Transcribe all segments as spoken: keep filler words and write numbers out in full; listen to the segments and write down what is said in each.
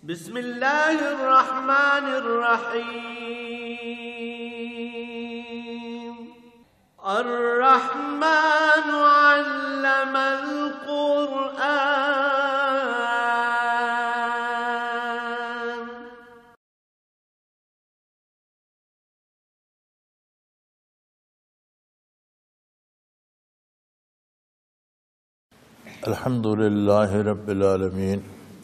بسم اللہ الرحمن الرحیم الرحمن علم القرآن الحمد للہ رب العالمین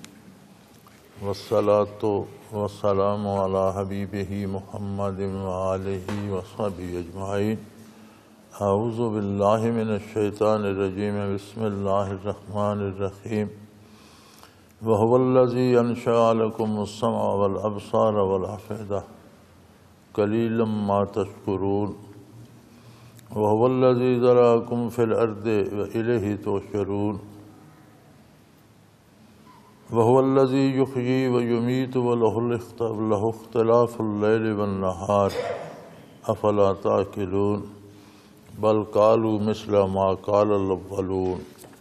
والصلاة والسلام علی حبیبہ محمد وآلہ وصحبہ اجمعین اعوذ باللہ من الشیطان الرجیم بسم اللہ الرحمن الرحیم وہو الذی انشأ لکم السمع والابصار والافئدہ قلیلا ما تشکرون وهو الذي ذرأكم في الأرض وإليه تحشرون وهو الذي يحيي ويميت وله اختلاف الليل والنهار أفلا تعقلون بل قالوا مثل ما قال الأولون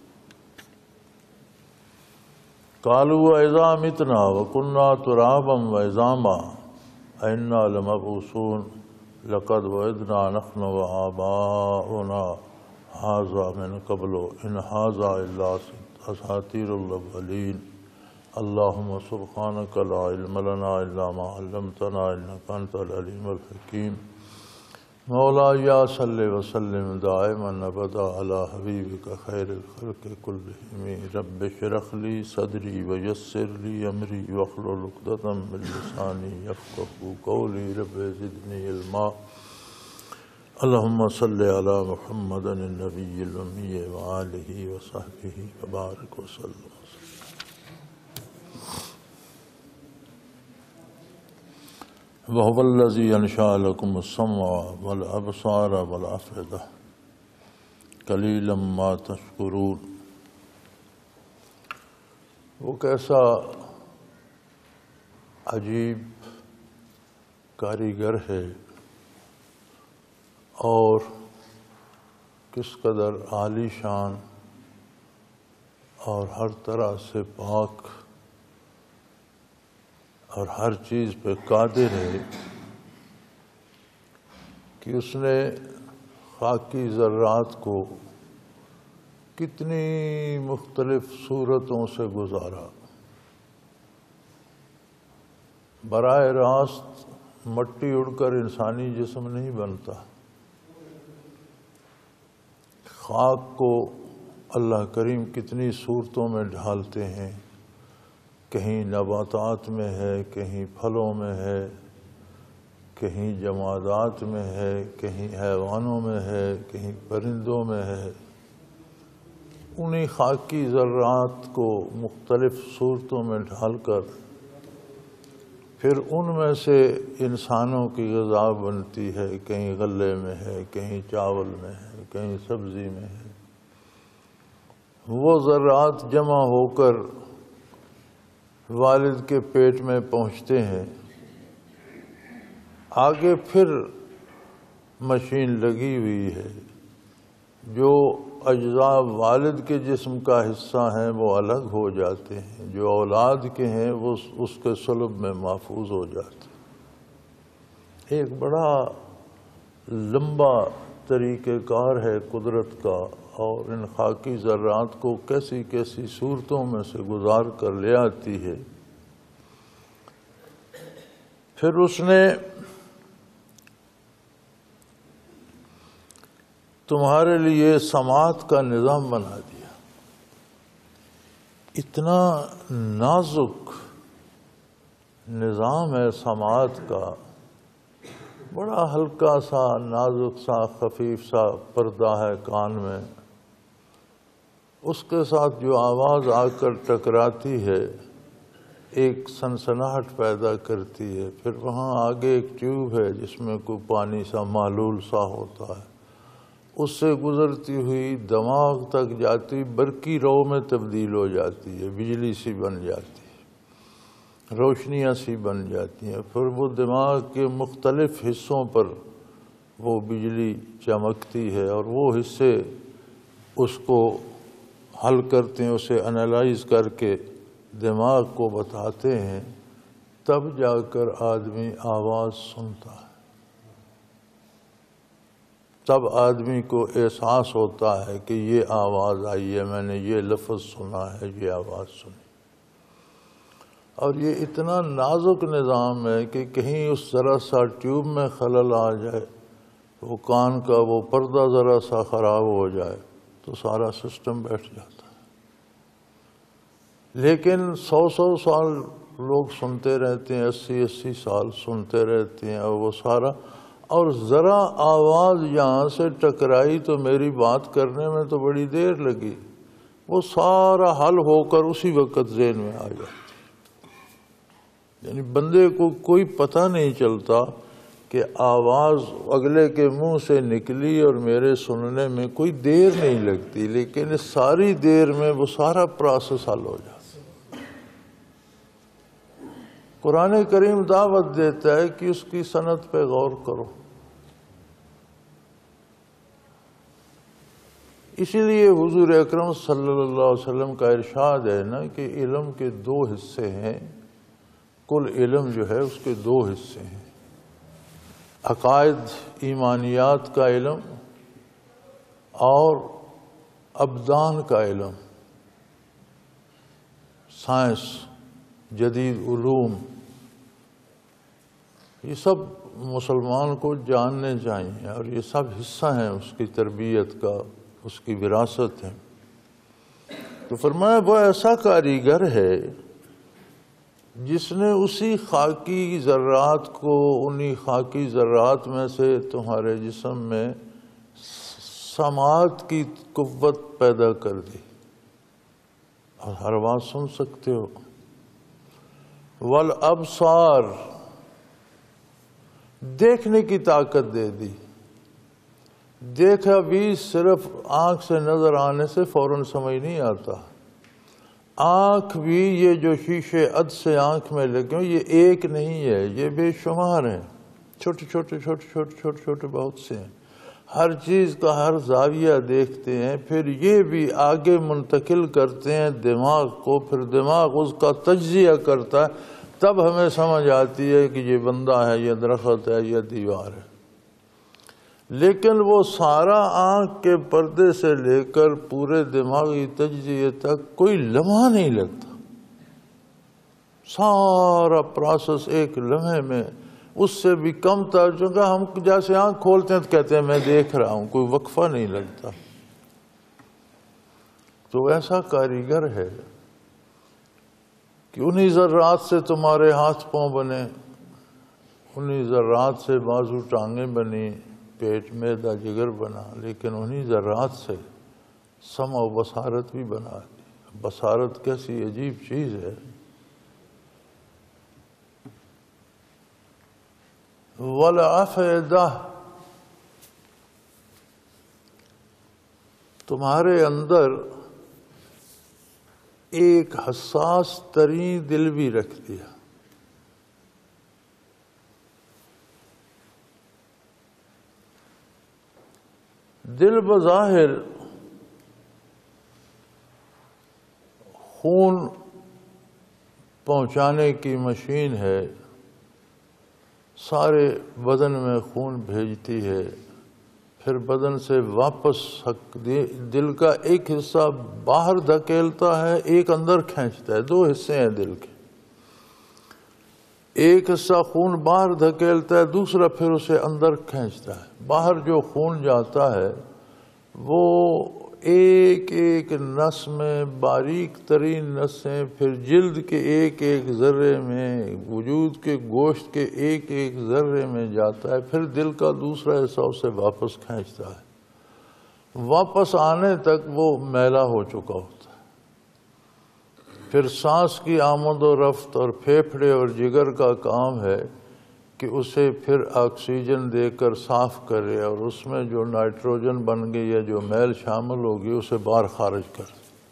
قالوا وإذا متنا وكنا ترابا وعظاما أئنا لمبعوثون لقد وعدنا نحن وآباؤنا هذا من قبل إن هذا إلا أساطير الأولين اللهم سبحانك لا علم لنا إلا ما علمتنا إنك أنت العليم الحكيم مولاي صل وسلم دائما أبدا على حبيبك خير الخلق كلهم رب اشرح لي صدري ويسر لي أمري واحلل عقدة من لساني يفقهوا قولي رب زدني علما اللهم صل على محمد النبي الأمي وآله وصحبه وبارك وسلم وهو الذي أنشأ لكم السمع والأبصار والأفئدة قليلا ما تشكرون وہ کیسا عجیب کاریگر ہے اور کس قدر عالی شان اور ہر طرح سے پاک اور ہر چیز پہ قادر ہے کہ اس نے خاکی ذرات کو کتنی مختلف صورتوں سے گزارا۔ براہ راست مٹی اڑ کر انسانی جسم نہیں بنتا، خاک کو اللہ کریم کتنی صورتوں میں ڈھالتے ہیں، کہیں نباتات میں ہے، کہیں پھلوں میں ہے، کہیں جمادات میں ہے، کہیں حیوانوں میں ہے، کہیں پرندوں میں ہے۔ انہی خاکی ذرات کو مختلف صورتوں میں ڈھال کر پھر ان میں سے انسانوں کی غذا بنتی ہے، کہیں غلے میں ہے، کہیں چاول میں ہے، کہیں سبزی میں ہے۔ وہ ذرات جمع ہو کر والد کے پیٹ میں پہنچتے ہیں، آگے پھر مشین لگی ہوئی ہے، جو اجزاء والد کے جسم کا حصہ ہیں وہ الگ ہو جاتے ہیں، جو اولاد کے ہیں وہ اس کے صلب میں محفوظ ہو جاتے ہیں۔ ایک بڑا لمبا طریقہ کار ہے قدرت کا، اور ان خاکی ذرات کو کیسی کیسی صورتوں میں سے گزار کر لے آتی ہے۔ پھر اس نے تمہارے لیے سماعت کا نظام بنا دیا، اتنا نازک نظام ہے سماعت کا، بڑا ہلکا سا نازک سا خفیف سا پردہ ہے کان میں، اس کے ساتھ جو آواز آ کر ٹکراتی ہے ایک سنسناہٹ پیدا کرتی ہے، پھر وہاں آگے ایک ٹیوب ہے جس میں کوئی پانی سا محلول سا ہوتا ہے، اس سے گزرتی ہوئی دماغ تک جاتی، برقی رو میں تبدیل ہو جاتی ہے، بجلی سی بن جاتی ہے، روشنیاں سی بن جاتی ہیں، پھر وہ دماغ کے مختلف حصوں پر وہ بجلی چمکتی ہے، اور وہ حصے اس کو حل کرتے ہیں، اسے انالائز کر کے دماغ کو بتاتے ہیں تب جا کر آدمی آواز سنتا ہے، تب آدمی کو احساس ہوتا ہے کہ یہ آواز آئی ہے، میں نے یہ لفظ سنا ہے، یہ آواز سنی۔ اور یہ اتنا نازک نظام ہے کہ کہیں اس ذرا سا ٹیوب میں خلل آ جائے، وہ کان کا وہ پردہ ذرا سا خراب ہو جائے تو سارا سسٹم بیٹھ جاتا ہے۔ لیکن سو سو سال لوگ سنتے رہتے ہیں، اسی اسی سال سنتے رہتے ہیں، اور وہ سارا، اور ذرا آواز یہاں سے ٹکرائی تو میری بات کرنے میں تو بڑی دیر لگی، وہ سارا حل ہو کر اسی وقت ذہن میں آ جاتی۔ یعنی بندے کو کوئی پتہ نہیں چلتا کہ آواز اگلے کے منہ سے نکلی اور میرے سننے میں کوئی دیر نہیں لگتی، لیکن ساری دیر میں وہ سارا پروسیس حل ہو جاتا۔ قرآن کریم دعوت دیتا ہے کہ اس کی صنعت پہ غور کرو۔ اسی لیے حضور اکرم صلی اللہ علیہ وسلم کا ارشاد ہے نا کہ علم کے دو حصے ہیں، کل علم جو ہے اس کے دو حصے ہیں، عقائد ایمانیات کا علم اور ابدان کا علم، سائنس، جدید علوم، یہ سب مسلمان کو جاننے چاہیے، اور یہ سب حصہ ہیں اس کی تربیت کا، اس کی وراثت ہے۔ تو فرمایا وہ ایسا کاریگر ہے جس نے اسی خاکی ذرات کو، انہی خاکی ذرات میں سے تمہارے جسم میں سماعت کی قوت پیدا کر دی، اور ہر بات سن سکتے ہو۔ والابصار، دیکھنے کی طاقت دے دی۔ دیکھا بھی صرف آنکھ سے نظر آنے سے فوراً سمجھ نہیں آتا، آنکھ بھی یہ جو شیشے عد سے آنکھ میں لگے ہوں یہ ایک نہیں ہے، یہ بے شمار ہیں، چھوٹے چھوٹے چھوٹے چھوٹے چھوٹے چھوٹے بہت سے ہیں، ہر چیز کا ہر زاویہ دیکھتے ہیں، پھر یہ بھی آگے منتقل کرتے ہیں دماغ کو، پھر دماغ اس کا تجزیہ کرتا ہے، تب ہمیں سمجھ آتی ہے کہ یہ بندہ ہے، یہ درخت ہے، یہ دیوار ہے۔ لیکن وہ سارا آنکھ کے پردے سے لے کر پورے دماغی تجزیے تک کوئی لمحہ نہیں لگتا، سارا پروسیس ایک لمحے میں، اس سے بھی کم تھا، چونکہ ہم جیسے آنکھ کھولتے ہیں تو کہتے ہیں میں دیکھ رہا ہوں، کوئی وقفہ نہیں لگتا۔ تو ایسا کاریگر ہے کہ انہی ذرات سے تمہارے ہاتھ پاؤں بنے، انہی ذرات سے بازو ٹانگیں بنی، پیٹ معدہ جگر بنا، لیکن انہی ذرات سے سمع و بصارت بھی بنا دی۔ بصارت کیسی عجیب چیز ہے۔ والافئدہ، تمہارے اندر ایک حساس ترین دل بھی رکھ دیا۔ دل بظاہر خون پہنچانے کی مشین ہے، سارے بدن میں خون بھیجتی ہے، پھر بدن سے واپس دل کا ایک حصہ باہر دھکیلتا ہے، ایک اندر کھینچتا ہے، دو حصے ہیں دل کے، ایک حصہ خون باہر دھکیلتا ہے، دوسرا پھر اسے اندر کھینچتا ہے۔ باہر جو خون جاتا ہے وہ ایک ایک نس میں باریک ترین نسیں، پھر جلد کے ایک ایک ذرے میں، وجود کے گوشت کے ایک ایک ذرے میں جاتا ہے، پھر دل کا دوسرا حصہ اسے واپس کھینچتا ہے، واپس آنے تک وہ میلا ہو چکا ہوتا ہے۔ پھر سانس کی آمد و رفت اور پھیپھڑے اور جگر کا کام ہے کہ اسے پھر آکسیجن دے کر صاف کرے، اور اس میں جو نائٹروجن بن گئی یا جو میل شامل ہوگی اسے باہر خارج کر۔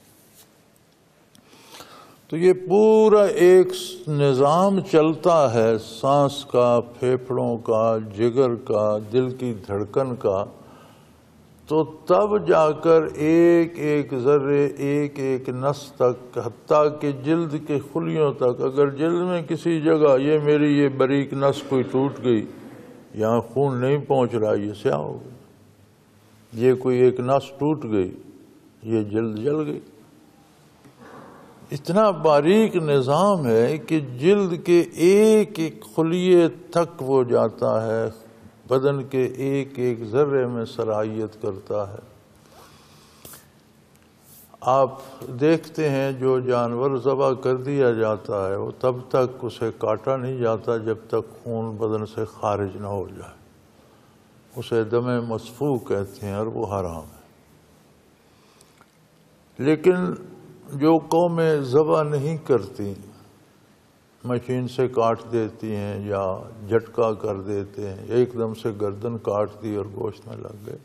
تو یہ پورا ایک نظام چلتا ہے، سانس کا، پھیپھڑوں کا، جگر کا، دل کی دھڑکن کا۔ تو تب جا کر ایک ایک ذرے ایک ایک نس تک حتیٰ کہ جلد کے خلیوں تک، اگر جلد میں کسی جگہ یہ میری یہ باریک نس کوئی ٹوٹ گئی، یہاں خون نہیں پہنچ رہا، یہ سیاہ ہو گئی۔ یہ کوئی ایک نس ٹوٹ گئی، یہ جلد جل گئی۔ اتنا باریک نظام ہے کہ جلد کے ایک ایک خلیے تک وہ جاتا ہے، بدن کے ایک ایک ذرے میں سرایت کرتا ہے۔ آپ دیکھتے ہیں جو جانور ذبح کر دیا جاتا ہے وہ تب تک اسے کاٹا نہیں جاتا جب تک خون بدن سے خارج نہ ہو جائے، اسے دم مسفوح کہتے ہیں اور وہ حرام ہے۔ لیکن جو قومیں ذبح نہیں کرتی، مشین سے کاٹ دیتی ہیں یا جھٹکا کر دیتے ہیں، ایک دم سے گردن کاٹ دی اور گوشت میں لگ گئے،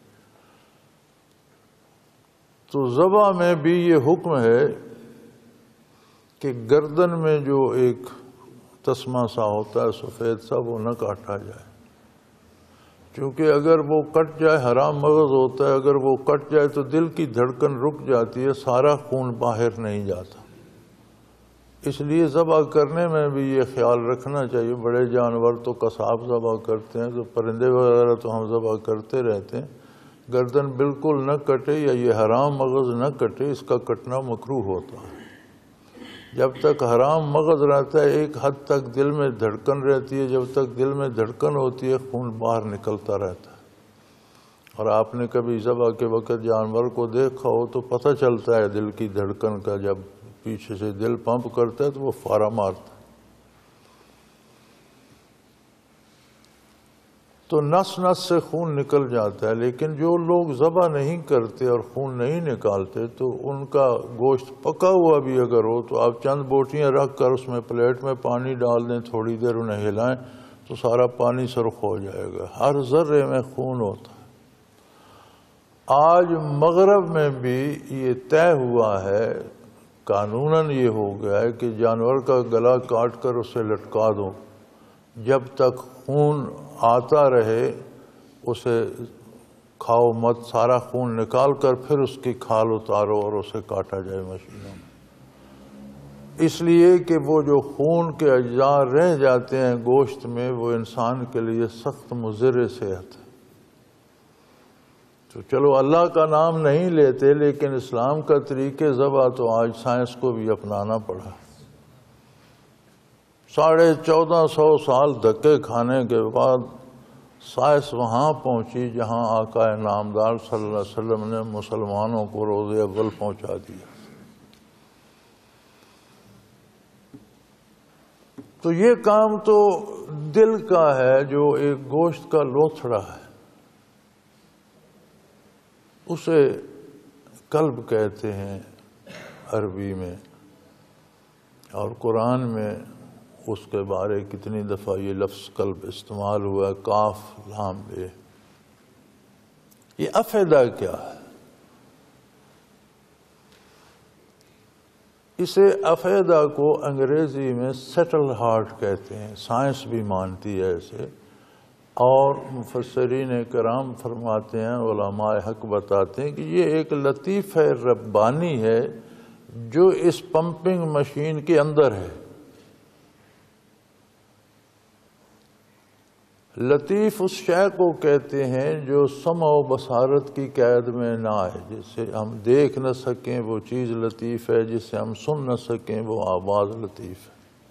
تو ذبح میں بھی یہ حکم ہے کہ گردن میں جو ایک تسمہ سا ہوتا ہے سفید سا، وہ نہ کاٹا جائے، کیونکہ اگر وہ کٹ جائے حرام مغز ہوتا ہے، اگر وہ کٹ جائے تو دل کی دھڑکن رک جاتی ہے، سارا خون باہر نہیں جاتا۔ اس لیے ذبح کرنے میں بھی یہ خیال رکھنا چاہیے۔ بڑے جانور تو قصاب ذبح کرتے ہیں، تو پرندے وغیرہ تو ہم ذبح کرتے رہتے ہیں، گردن بالکل نہ کٹے یا یہ حرام مغز نہ کٹے، اس کا کٹنا مکروہ ہوتا ہے۔ جب تک حرام مغز رہتا ہے ایک حد تک دل میں دھڑکن رہتی ہے، جب تک دل میں دھڑکن ہوتی ہے خون باہر نکلتا رہتا ہے۔ اور آپ نے کبھی ذبح کے وقت جانور کو دیکھا ہو تو پتہ چلتا ہے دل کی دھڑکن کا، جب پیچھے سے دل پمپ کرتا ہے تو وہ فارا مارتا ہے۔ تو نس نس سے خون نکل جاتا ہے، لیکن جو لوگ ذبح نہیں کرتے اور خون نہیں نکالتے تو ان کا گوشت پکا ہوا بھی اگر ہو تو آپ چند بوٹیاں رکھ کر اس میں پلیٹ میں پانی ڈال دیں، تھوڑی دیر انہیں ہلائیں تو سارا پانی سرخ ہو جائے گا، ہر ذرے میں خون ہوتا ہے۔ آج مغرب میں بھی یہ طے ہوا ہے، قانوناً یہ ہو گیا ہے کہ جانور کا گلا کاٹ کر اسے لٹکا دو، جب تک خون آتا رہے اسے کھاؤ مت، سارا خون نکال کر پھر اس کی کھال اتارو اور اسے کاٹا جائے مشینوں میں، اس لیے کہ وہ جو خون کے اجزاء رہ جاتے ہیں گوشت میں وہ انسان کے لیے سخت مضر صحت ہے۔ تو چلو اللہ کا نام نہیں لیتے، لیکن اسلام کا طریقے ذبح تو آج سائنس کو بھی اپنانا پڑا۔ ساڑھے چودہ سو سال دھکے کھانے کے بعد سائنس وہاں پہنچی جہاں آقا نامدار صلی اللہ علیہ وسلم نے مسلمانوں کو روز اول پہنچا دیا۔ تو یہ کام تو دل کا ہے جو ایک گوشت کا لوتھڑا ہے، اسے قلب کہتے ہیں عربی میں، اور قرآن میں اس کے بارے کتنی دفعہ یہ لفظ قلب استعمال ہوا ہے، کاف لام بے۔ یہ افیدہ کیا ہے؟ اسے افیدہ کو انگریزی میں سیٹل ہارٹ کہتے ہیں، سائنس بھی مانتی ہے اسے، اور مفسرین کرام فرماتے ہیں، علماء حق بتاتے ہیں کہ یہ ایک لطیفہ ربانی ہے جو اس پمپنگ مشین کے اندر ہے۔ لطیف اس شے کو کہتے ہیں جو سمع و بصارت کی قید میں نہ آئے، جسے ہم دیکھ نہ سکیں وہ چیز لطیف ہے، جسے ہم سن نہ سکیں وہ آواز لطیف ہے۔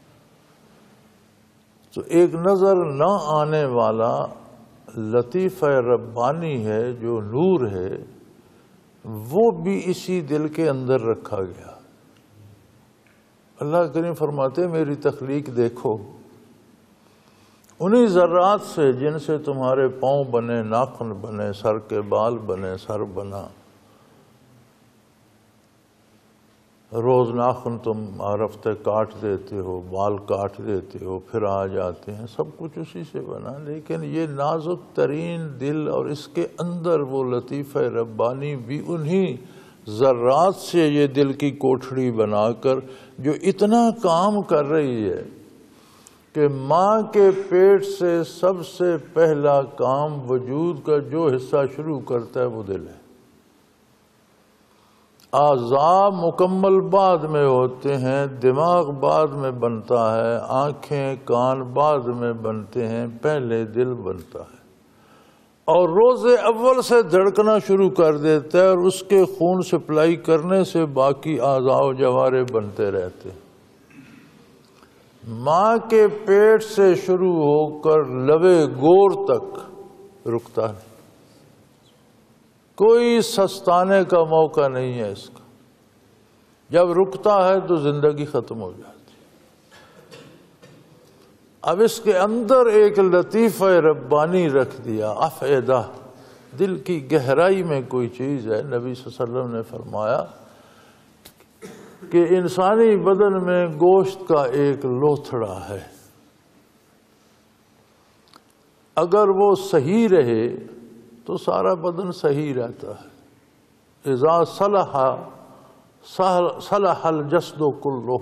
تو ایک نظر نہ آنے والا لطیفہ ربانی ہے جو نور ہے، وہ بھی اسی دل کے اندر رکھا گیا۔ اللہ کریم فرماتے ہیں میری تخلیق دیکھو، انہی ذرات سے جن سے تمہارے پاؤں بنے، ناخن بنے، سر کے بال بنے، سر بنا۔ روز ناخن تم ہفتے کاٹ دیتے ہو، بال کاٹ دیتے ہو، پھر آ جاتے ہیں، سب کچھ اسی سے بنا، لیکن یہ نازک ترین دل اور اس کے اندر وہ لطیفہ ربانی بھی انہی ذرات سے یہ دل کی کوٹھڑی بنا کر جو اتنا کام کر رہی ہے کہ ماں کے پیٹ سے سب سے پہلا کام وجود کا جو حصہ شروع کرتا ہے وہ دل ہے۔ اعضاء مکمل بعد میں ہوتے ہیں، دماغ بعد میں بنتا ہے، آنکھیں کان بعد میں بنتے ہیں، پہلے دل بنتا ہے اور روز اول سے دھڑکنا شروع کر دیتا ہے اور اس کے خون سپلائی کرنے سے باقی اعضاء و جوارے بنتے رہتے ہیں۔ ماں کے پیٹ سے شروع ہو کر لبے گور تک رکتا نہیں، کوئی سستانے کا موقع نہیں ہے اس کا۔ جب رکتا ہے تو زندگی ختم ہو جاتی ہے۔ اب اس کے اندر ایک لطیفہ ربانی رکھ دیا، افئدہ، دل کی گہرائی میں کوئی چیز ہے۔ نبی صلی اللہ علیہ وسلم نے فرمایا کہ انسانی بدن میں گوشت کا ایک لوتھڑا ہے، اگر وہ صحیح رہے تو سارا بدن صحیح رہتا ہے۔ اذا صلح صلح الجسد کلہ،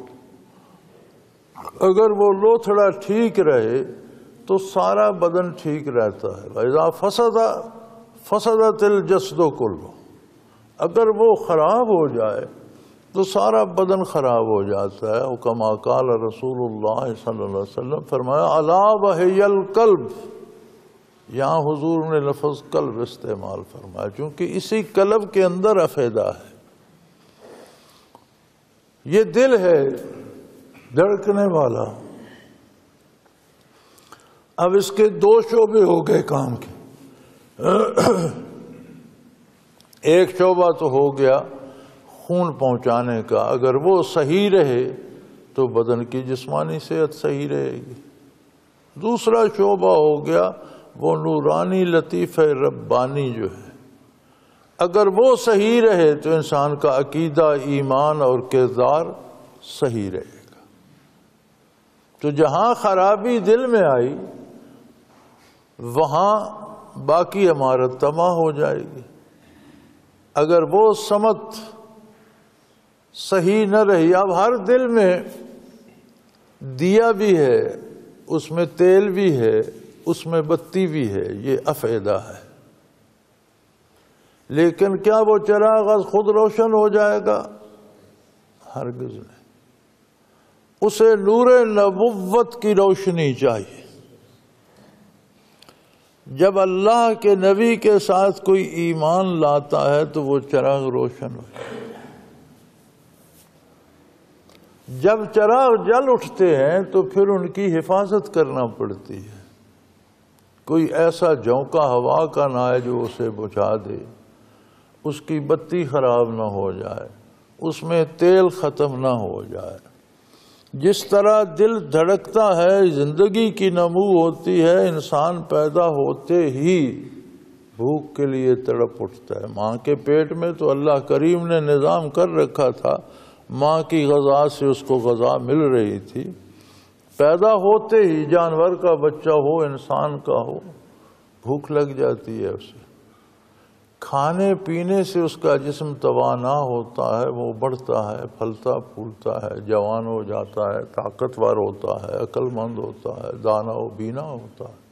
اگر وہ لوتھڑا ٹھیک رہے تو سارا بدن ٹھیک رہتا ہے۔ وَإِذَا فَسَدَ فَسَدَتِ الْجَسْدُ كُلُّهُ، اگر وہ خراب ہو جائے تو سارا بدن خراب ہو جاتا ہے۔ وَكَمَا قَالَ رسول اللہ صلی اللہ علیہ وسلم، فرمایا اَلَا وَهِيَ الْقَلْبُ، یہاں حضور نے لفظ قلب استعمال فرمایا چونکہ اسی قلب کے اندر افئدہ ہے۔ یہ دل ہے دھڑکنے والا۔ اب اس کے دو شعبے ہو گئے کام کے۔ ایک شعبہ تو ہو گیا خون پہنچانے کا، اگر وہ صحیح رہے تو بدن کی جسمانی صحت صحیح رہے گی۔ دوسرا شعبہ ہو گیا وہ نورانی لطیفہ ربانی جو ہے، اگر وہ صحیح رہے تو انسان کا عقیدہ، ایمان اور کردار صحیح رہے گا۔ تو جہاں خرابی دل میں آئی وہاں باقی عمارت تباہ ہو جائے گی۔ اگر وہ سمت صحیح نہ رہی، اب ہر دل میں دیا بھی ہے، اس میں تیل بھی ہے، اس میں بتی بھی ہے، یہ افئدہ ہے، لیکن کیا وہ چراغ از خود روشن ہو جائے گا؟ ہرگز نہیں۔ اسے نور نبوت کی روشنی چاہیے۔ جب اللہ کے نبی کے ساتھ کوئی ایمان لاتا ہے تو وہ چراغ روشن ہو جائے۔ جب چراغ جل اٹھتے ہیں تو پھر ان کی حفاظت کرنا پڑتی ہے۔ کوئی ایسا جھونکا ہوا کا نہ آئے جو اسے بجھا دے، اس کی بتی خراب نہ ہو جائے، اس میں تیل ختم نہ ہو جائے۔ جس طرح دل دھڑکتا ہے، زندگی کی نمو ہوتی ہے، انسان پیدا ہوتے ہی بھوک کے لیے تڑپ اٹھتا ہے۔ ماں کے پیٹ میں تو اللہ کریم نے نظام کر رکھا تھا، ماں کی غذا سے اس کو غذا مل رہی تھی۔ پیدا ہوتے ہی جانور کا بچہ ہو، انسان کا ہو، بھوک لگ جاتی ہے اسے۔ کھانے پینے سے اس کا جسم توانا ہوتا ہے، وہ بڑھتا ہے، پھلتا پھولتا ہے، جوان ہو جاتا ہے، طاقتور ہوتا ہے، عقل مند ہوتا ہے، دانا و بینا ہوتا ہے۔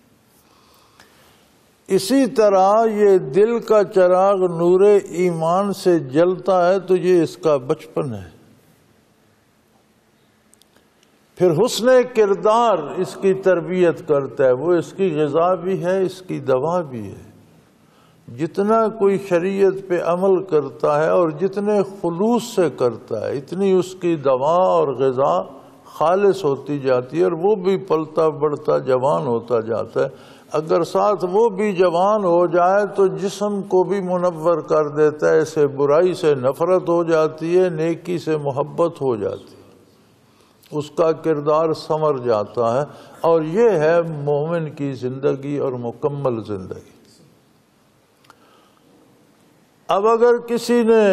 اسی طرح یہ دل کا چراغ نور ایمان سے جلتا ہے تو یہ اس کا بچپن ہے۔ پھر حسن کردار اس کی تربیت کرتا ہے، وہ اس کی غذا بھی ہے، اس کی دوا بھی ہے۔ جتنا کوئی شریعت پہ عمل کرتا ہے اور جتنے خلوص سے کرتا ہے، اتنی اس کی دوا اور غذا خالص ہوتی جاتی ہے اور وہ بھی پلتا بڑھتا جوان ہوتا جاتا ہے۔ اگر ساتھ وہ بھی جوان ہو جائے تو جسم کو بھی منور کر دیتا ہے، اسے برائی سے نفرت ہو جاتی ہے، نیکی سے محبت ہو جاتی ہے، اس کا کردار سنور جاتا ہے، اور یہ ہے مومن کی زندگی اور مکمل زندگی۔ اب اگر کسی نے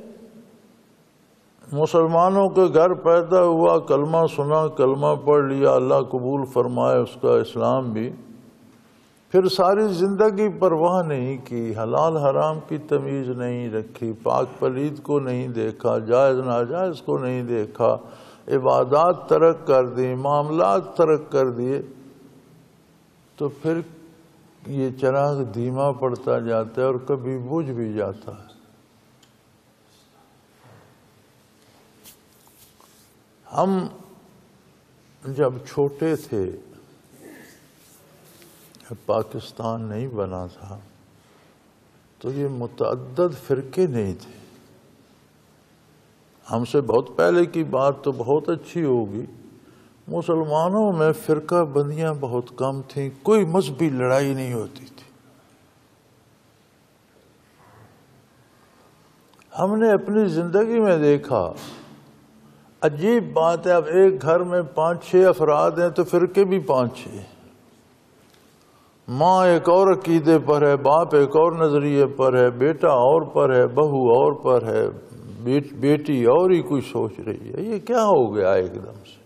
مسلمانوں کے گھر پیدا ہوا، کلمہ سنا، کلمہ پڑھ لیا، اللہ قبول فرمائے اس کا اسلام بھی، پھر ساری زندگی پرواہ نہیں کی، حلال حرام کی تمیز نہیں رکھی، پاک پلید کو نہیں دیکھا، جائز ناجائز کو نہیں دیکھا، عبادات ترک کر دی، معاملات ترک کر دیے، تو پھر یہ چراغ دھیما پڑتا جاتا ہے اور کبھی بجھ بھی جاتا ہے۔ ہم جب چھوٹے تھے، پاکستان نہیں بنا تھا، تو یہ متعدد فرقے نہیں تھے. ہم سے بہت پہلے کی بات تو بہت اچھی ہوگی. مسلمانوں میں فرقہ بندیاں بہت کم تھیں، کوئی مذہبی لڑائی نہیں ہوتی تھی. ہم نے اپنی زندگی میں دیکھا، عجیب بات ہے، اب ایک گھر میں پانچ چھ افراد ہیں تو فرقے بھی پانچ چھ. ماں ایک اور عقیدے پر ہے، باپ ایک اور نظریے پر ہے، بیٹا اور پر ہے، بہو اور پر ہے، بیٹی اور ہی کچھ سوچ رہی ہے. یہ کیا ہو گیا ایک دم سے؟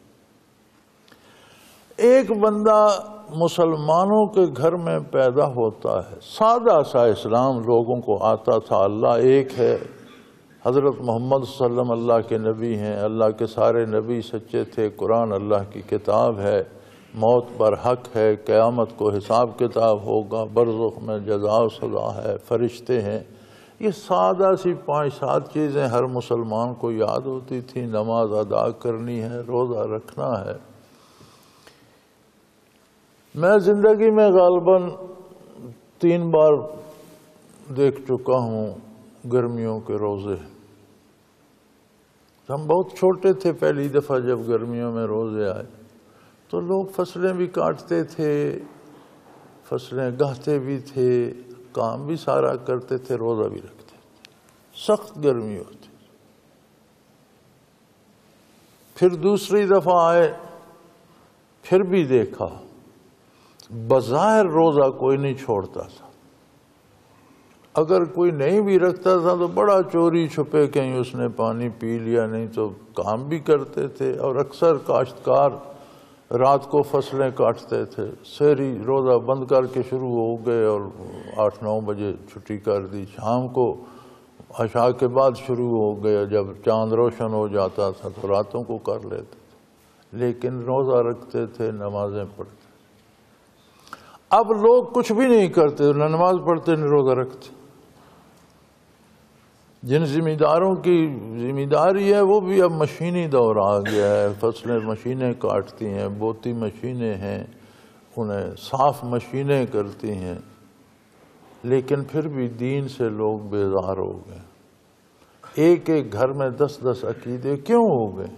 ایک بندہ مسلمانوں کے گھر میں پیدا ہوتا ہے، سادہ سا اسلام لوگوں کو آتا تھا، اللہ ایک ہے، حضرت محمد صلی اللہ علیہ وسلم اللہ کے نبی ہیں، اللہ کے سارے نبی سچے تھے، قرآن اللہ کی کتاب ہے، موت پر حق ہے، قیامت کو حساب کتاب ہوگا، برزخ میں جزا و سزا ہے، فرشتے ہیں. یہ سادہ سی پانچ سات چیزیں ہر مسلمان کو یاد ہوتی تھی. نماز ادا کرنی ہے، روزہ رکھنا ہے. میں زندگی میں غالباً تین بار دیکھ چکا ہوں گرمیوں کے روزے. ہم بہت چھوٹے تھے پہلی دفعہ جب گرمیوں میں روزے آئے تو لوگ فصلیں بھی کاٹتے تھے، فصلیں گاہتے بھی تھے، کام بھی سارا کرتے تھے، روزہ بھی رکھتے تھے. سخت گرمی ہوتی. پھر دوسری دفعہ آئے، پھر بھی دیکھا بظاہر روزہ کوئی نہیں چھوڑتا تھا. اگر کوئی نہیں بھی رکھتا تھا تو بڑا چوری چھپے کہیں اس نے پانی پی لیا، نہیں تو کام بھی کرتے تھے. اور اکثر کاشتکار رات کو فصلیں کاٹتے تھے، سحری روزہ بند کر کے شروع ہو گئے اور آٹھ نو بجے چھٹی کر دی. شام کو عشاء کے بعد شروع ہو گیا، جب چاند روشن ہو جاتا تھا تو راتوں کو کر لیتے تھے، لیکن روزہ رکھتے تھے، نمازیں پڑھتے. اب لوگ کچھ بھی نہیں کرتے، نہ نماز پڑھتے نہ روزہ رکھتے. جن ذمہ داروں کی ذمہ داری ہے وہ بھی اب مشینی دور آ گیا ہے. فصلیں مشینیں کاٹتی ہیں، بوتی مشینیں ہیں، انہیں صاف مشینیں کرتی ہیں، لیکن پھر بھی دین سے لوگ بیزار ہو گئے. ایک ایک گھر میں دس دس عقیدے کیوں ہو گئے؟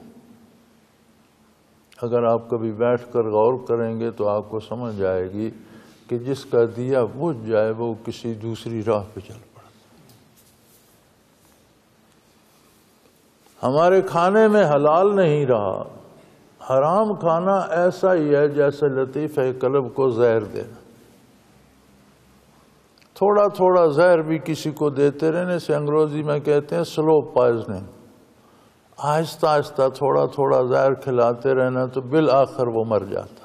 اگر آپ کبھی بیٹھ کر غور کریں گے تو آپ کو سمجھ آئے گی کہ جس کا دیا بجھ جائے وہ کسی دوسری راہ پہ چل پڑا. ہمارے کھانے میں حلال نہیں رہا. حرام کھانا ایسا ہی ہے جیسے لطیفہ قلب کو زہر دینا. تھوڑا تھوڑا زہر بھی کسی کو دیتے رہنے سے انگریزی میں کہتے ہیں سلو پوائزننگ. آہستہ آہستہ تھوڑا تھوڑا زہر کھلاتے رہنا تو بالآخر وہ مر جاتا.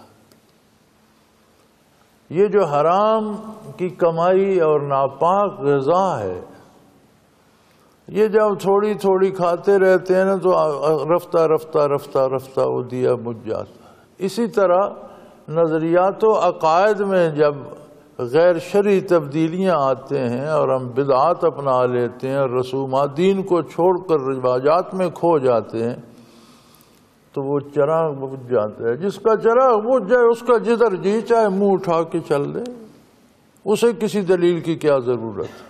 یہ جو حرام کی کمائی اور ناپاک غذا ہے، یہ جب تھوڑی تھوڑی کھاتے رہتے ہیں نا تو رفتہ رفتہ رفتہ رفتہ وہ دیا بجھ جاتا. اسی طرح نظریات و عقائد میں جب غیر شرعی تبدیلیاں آتے ہیں اور ہم بدعات اپنا لیتے ہیں، رسومات دین کو چھوڑ کر رواجات میں کھو جاتے ہیں، تو وہ چراغ بجھ جاتا ہے. جس کا چراغ بجھ جائے اس کا جدھر جی چاہے منہ اٹھا کے چل دے، اسے کسی دلیل کی کیا ضرورت ہے.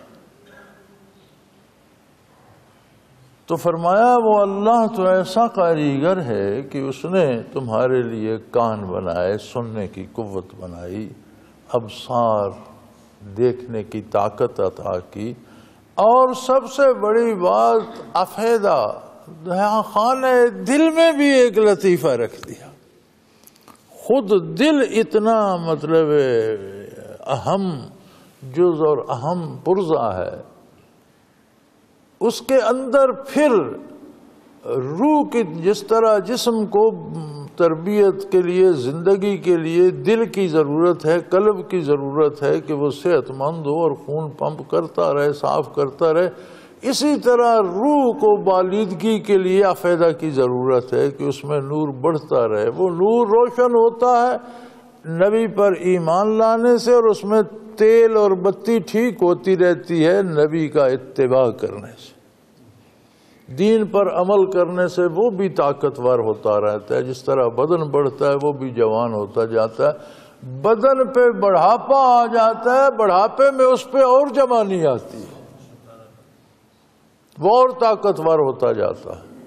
تو فرمایا وہ اللہ تو ایسا کاریگر ہے کہ اس نے تمہارے لیے کان بنائے، سننے کی قوت بنائی، ابصار دیکھنے کی طاقت عطا کی، اور سب سے بڑی بات افیدہ خانہ دل میں بھی ایک لطیفہ رکھ دیا. خود دل اتنا مطلب اہم جز اور اہم پرزہ ہے، اس کے اندر پھر روح کی جس طرح جسم کو تربیت کے لیے، زندگی کے لیے دل کی ضرورت ہے، قلب کی ضرورت ہے کہ وہ صحت مند ہو اور خون پمپ کرتا رہے، صاف کرتا رہے، اسی طرح روح کو بالیدگی کے لیے افیدہ کی ضرورت ہے کہ اس میں نور بڑھتا رہے. وہ نور روشن ہوتا ہے نبی پر ایمان لانے سے، اور اس میں تیل اور بتی ٹھیک ہوتی رہتی ہے نبی کا اتباع کرنے سے. دین پر عمل کرنے سے وہ بھی طاقتور ہوتا رہتا ہے، جس طرح بدن بڑھتا ہے وہ بھی جوان ہوتا جاتا ہے۔ بدن پہ بڑھاپا آ جاتا ہے، بڑھاپے میں اس پہ اور جوانی آتی ہے، وہ اور طاقتور ہوتا جاتا ہے۔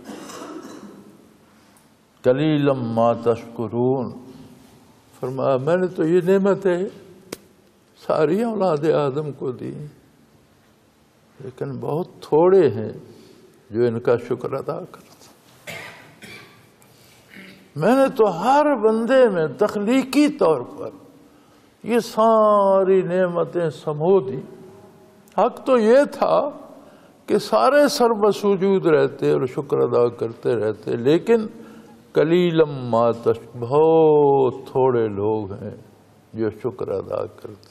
قلیلا ما تشکرون، فرمایا میں نے تو یہ نعمتیں ساری اولاد آدم کو دی، لیکن بہت تھوڑے ہیں جو ان کا شکر ادا کرتے۔ میں نے تو ہر بندے میں تخلیقی طور پر یہ ساری نعمتیں سمو دی۔ حق تو یہ تھا کہ سارے سربسوجود رہتے اور شکر ادا کرتے رہتے، لیکن قلیلا ما تشکرون، بہت تھوڑے لوگ ہیں جو شکر ادا کرتے۔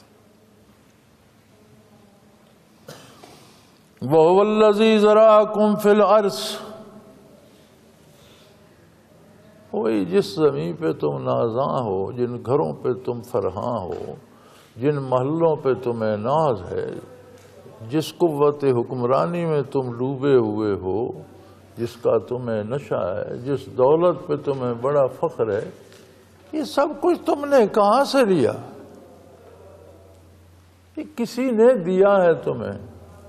وَهُوَ الَّذِي ذَرَأَكُمْ فِي الْأَرْضِ، وہی جس زمین پہ تم نازاں ہو، جن گھروں پہ تم فرحاں ہو، جن محلوں پہ تمہیں ناز ہے، جس قوت حکمرانی میں تم ڈوبے ہوئے ہو، جس کا تمہیں نشہ ہے، جس دولت پہ تمہیں بڑا فخر ہے، یہ سب کچھ تم نے کہاں سے لیا؟ یہ کسی نے دیا ہے تمہیں۔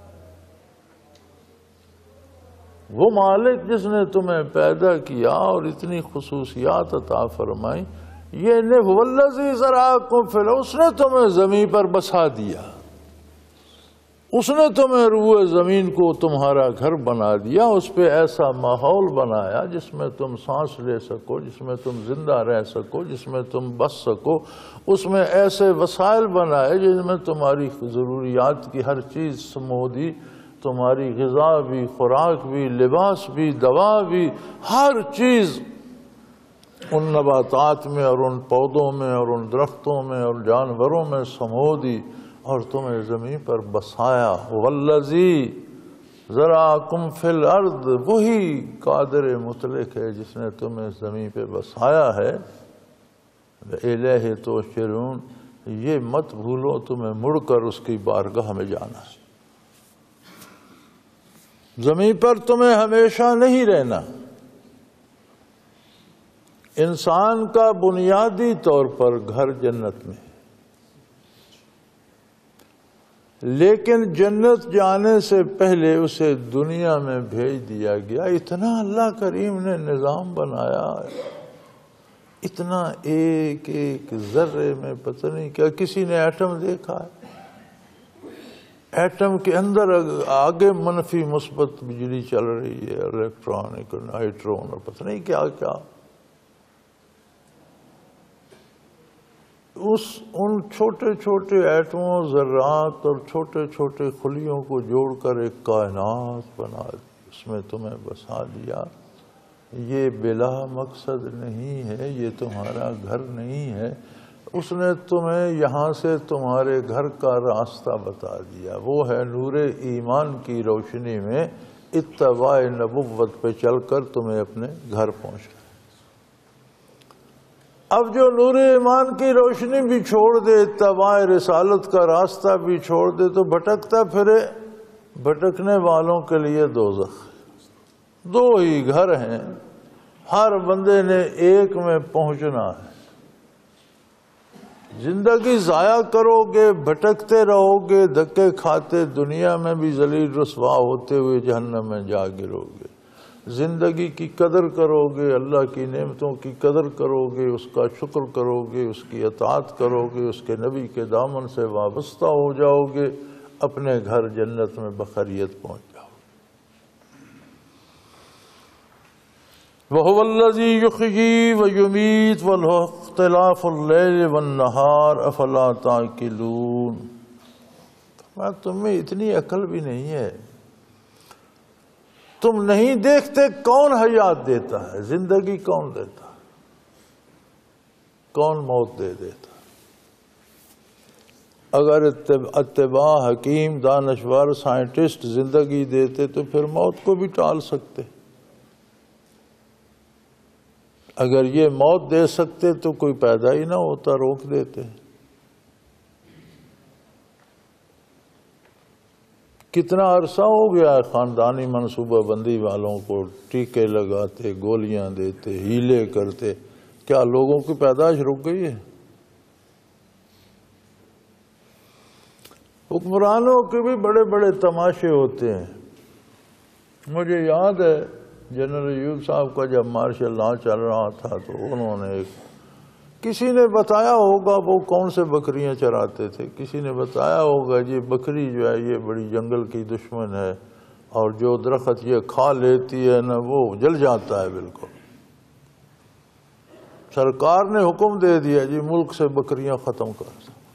وہ مالک جس نے تمہیں پیدا کیا اور اتنی خصوصیات عطا فرمائی، یہ نے هو الذی ذرأکم فی الارض، اس نے تمہیں زمین پر بسا دیا، اس نے تمہیں روئے زمین کو تمہارا گھر بنا دیا، اس پہ ایسا ماحول بنایا جس میں تم سانس لے سکو، جس میں تم زندہ رہ سکو، جس میں تم بس سکو، اس میں ایسے وسائل بنائے جس میں تمہاری ضروریات کی ہر چیز سمو دی، تمہاری غذا بھی، خوراک بھی، لباس بھی، دوا بھی، ہر چیز ان نباتات میں اور ان پودوں میں اور ان درختوں میں اور جانوروں میں سمو دی اور تمہیں زمین پر بسایا۔ والذی ذرأکم فی الارض، وہی قادر مطلق ہے جس نے تمہیں زمین پہ بسایا ہے۔ الیہ تحشرون، یہ مت بھولو تمہیں مڑ کر اس کی بارگاہ میں جانا ہے۔ زمین پر تمہیں ہمیشہ نہیں رہنا۔ انسان کا بنیادی طور پر گھر جنت میں، لیکن جنت جانے سے پہلے اسے دنیا میں بھیج دیا گیا۔ اتنا اللہ کریم نے نظام بنایا، اتنا ایک ایک ذرے میں پتہ نہیں کیا، کسی نے ایٹم دیکھا ہے؟ ایٹم کے اندر آگے منفی مثبت بجلی چل رہی ہے، الیکٹرانک اور نائٹرون اور پتہ نہیں کیا کیا۔ اس ان چھوٹے چھوٹے ایٹموں، ذرات اور چھوٹے چھوٹے خلیوں کو جوڑ کر ایک کائنات بنا دی، اس میں تمہیں بسا دیا۔ یہ بلا مقصد نہیں ہے، یہ تمہارا گھر نہیں ہے، اس نے تمہیں یہاں سے تمہارے گھر کا راستہ بتا دیا، وہ ہے نور ایمان کی روشنی میں اتباع نبوت پہ چل کر تمہیں اپنے گھر پہنچا۔ اب جو نور ایمان کی روشنی بھی چھوڑ دے، اتباع رسالت کا راستہ بھی چھوڑ دے، تو بھٹکتا پھرے، بھٹکنے والوں کے لیے دوزخ۔ دو ہی گھر ہیں، ہر بندے نے ایک میں پہنچنا ہے۔ زندگی ضائع کرو گے، بھٹکتے رہو گے، دھکے کھاتے دنیا میں بھی ذلیل رسوا ہوتے ہوئے جہنم میں جا گرو گے۔ زندگی کی قدر کرو گے، اللہ کی نعمتوں کی قدر کرو گے، اس کا شکر کرو گے، اس کی اطاعت کرو گے، اس کے نبی کے دامن سے وابستہ ہو جاؤ گے، اپنے گھر جنت میں بخیریت پہنچ جاؤ۔ وَهُوَ الَّذِي يُحْيِي وَيُمِيتُ وَلَهُ اخْتِلَافُ اللَّيْلِ وَالنَّهَارِ أَفَلَا تَعْقِلُونَ۔ تمہیں اتنی عقل بھی نہیں ہے، تم نہیں دیکھتے کون حیات دیتا ہے، زندگی کون دیتا ہے، کون موت دے دیتا ہے۔ اگر اتباع حکیم، دانشور، سائنٹسٹ زندگی دیتے تو پھر موت کو بھی ٹال سکتے۔ اگر یہ موت دے سکتے تو کوئی پیدا ہی نہ ہوتا، روک دیتے۔ کتنا عرصہ ہو گیا ہے خاندانی منصوبہ بندی والوں کو ٹیکے لگاتے، گولیاں دیتے، ہیلے کرتے، کیا لوگوں کی پیدائش رک گئی ہے؟ حکمرانوں کے بھی بڑے بڑے تماشے ہوتے ہیں. مجھے یاد ہے جنرل ایوب صاحب کا جب مارشل لا چل رہا تھا تو انہوں نے ایک کسی نے بتایا ہوگا وہ کون سے بکریاں چراتے تھے، کسی نے بتایا ہوگا یہ بکری جو ہے یہ بڑی جنگل کی دشمن ہے اور جو درخت یہ کھا لیتی ہے نا وہ جل جاتا ہے بالکل. سرکار نے حکم دے دیا جی ملک سے بکریاں ختم کر.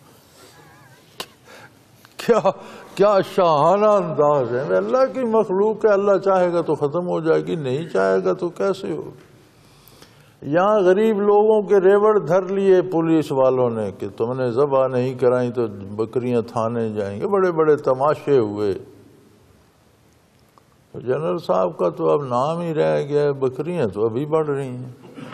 کیا کیا شاہانہ انداز ہے. اللہ کی مخلوق ہے، اللہ چاہے گا تو ختم ہو جائے گی، نہیں چاہے گا تو کیسے ہوگی. یہاں غریب لوگوں کے ریوڑ دھر لیے پولیس والوں نے کہ تم نے ذبح نہیں کرائیں تو بکریاں تھانے جائیں گے. بڑے بڑے تماشے ہوئے. جنرل صاحب کا تو اب نام ہی رہ گیا، بکریاں تو ابھی بڑھ رہی ہیں.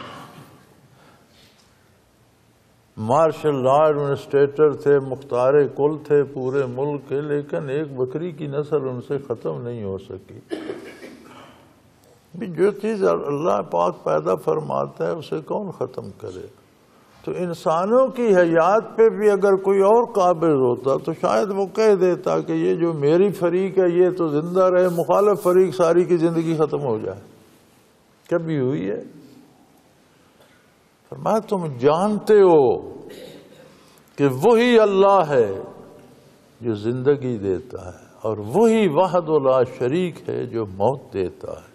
مارشل لا ایڈمنسٹریٹر تھے، مختار کل تھے پورے ملک کے، لیکن ایک بکری کی نسل ان سے ختم نہیں ہو سکی. جو چیز اللہ پاک پیدا فرماتا ہے اسے کون ختم کرے. تو انسانوں کی حیات پہ بھی اگر کوئی اور قابض ہوتا تو شاید وہ کہہ دیتا کہ یہ جو میری فریق ہے یہ تو زندہ رہے، مخالف فریق ساری کی زندگی ختم ہو جائے. کبھی ہوئی ہے؟ فرمایا تم جانتے ہو کہ وہی اللہ ہے جو زندگی دیتا ہے اور وہی وحد لا شریک ہے جو موت دیتا ہے،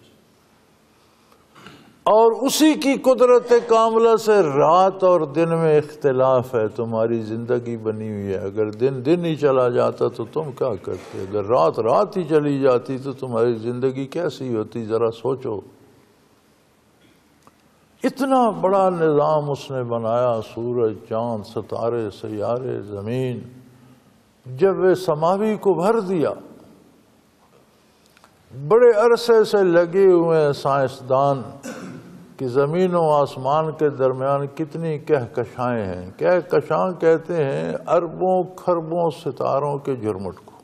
اور اسی کی قدرت کاملہ سے رات اور دن میں اختلاف ہے. تمہاری زندگی بنی ہوئی ہے، اگر دن دن ہی چلا جاتا تو تم کیا کرتے، اگر رات رات ہی چلی جاتی تو تمہاری زندگی کیسی ہوتی، ذرا سوچو. اتنا بڑا نظام اس نے بنایا، سورج، چاند، ستارے، سیارے، زمین. جب وہ سماوی کو بھر دیا، بڑے عرصے سے لگے ہوئے ہیں سائنسدان کہ زمین و آسمان کے درمیان کتنی کہکشائیں ہیں. کہکشاں کہتے ہیں اربوں کھربوں ستاروں کے جھرمٹ کو.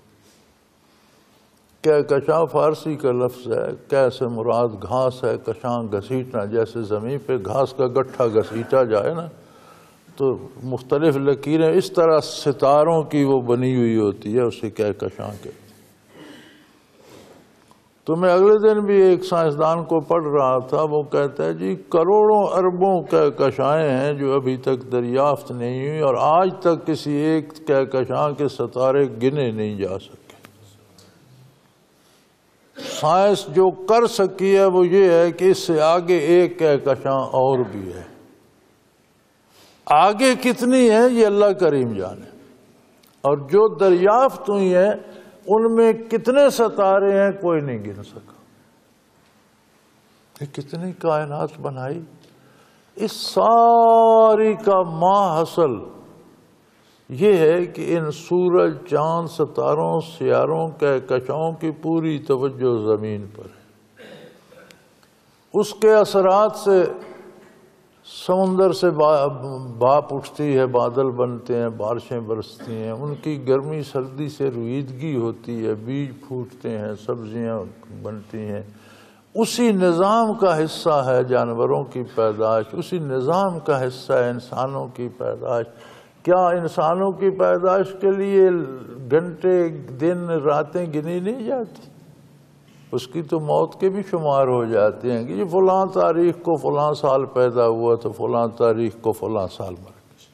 کہکشاں فارسی کا لفظ ہے، کہہ سے مراد گھاس ہے، کشاں گھسیٹنا، جیسے زمین پہ گھاس کا گٹھا گھسیٹا جائے نا تو مختلف لکیریں اس طرح ستاروں کی وہ بنی ہوئی ہوتی ہے، اسے کہکشاں کے. تو میں اگلے دن بھی ایک سائنسدان کو پڑھ رہا تھا، وہ کہتا ہے جی کروڑوں اربوں کہکشائیں ہیں جو ابھی تک دریافت نہیں ہوئی، اور آج تک کسی ایک کہکشاں کے ستارے گنے نہیں جا سکے. سائنس جو کر سکی ہے وہ یہ ہے کہ اس سے آگے ایک کہکشاں اور بھی ہے. آگے کتنی ہے یہ اللہ کریم جانے، اور جو دریافت ہوئی ہے ان میں کتنے ستارے ہیں کوئی نہیں گن سکا. یہ کتنی کائنات بنائی. اس ساری کا ماحصل یہ ہے کہ ان سورج، چاند، ستاروں، سیاروں، کہکشاؤں کی پوری توجہ زمین پر ہے. اس کے اثرات سے سمندر سے بھاپ اٹھتی ہے، بادل بنتے ہیں، بارشیں برستی ہیں، ان کی گرمی سردی سے رویدگی ہوتی ہے، بیج پھوٹتے ہیں، سبزیاں بنتی ہیں. اسی نظام کا حصہ ہے جانوروں کی پیدائش، اسی نظام کا حصہ ہے انسانوں کی پیدائش. کیا انسانوں کی پیدائش کے لیے گھنٹے، دن، راتیں گنی نہیں جاتی؟ اس کی تو موت کے بھی شمار ہو جاتے ہیں کہ یہ فلاں تاریخ کو فلاں سال پیدا ہوا تو فلاں تاریخ کو فلاں سال مر گیا.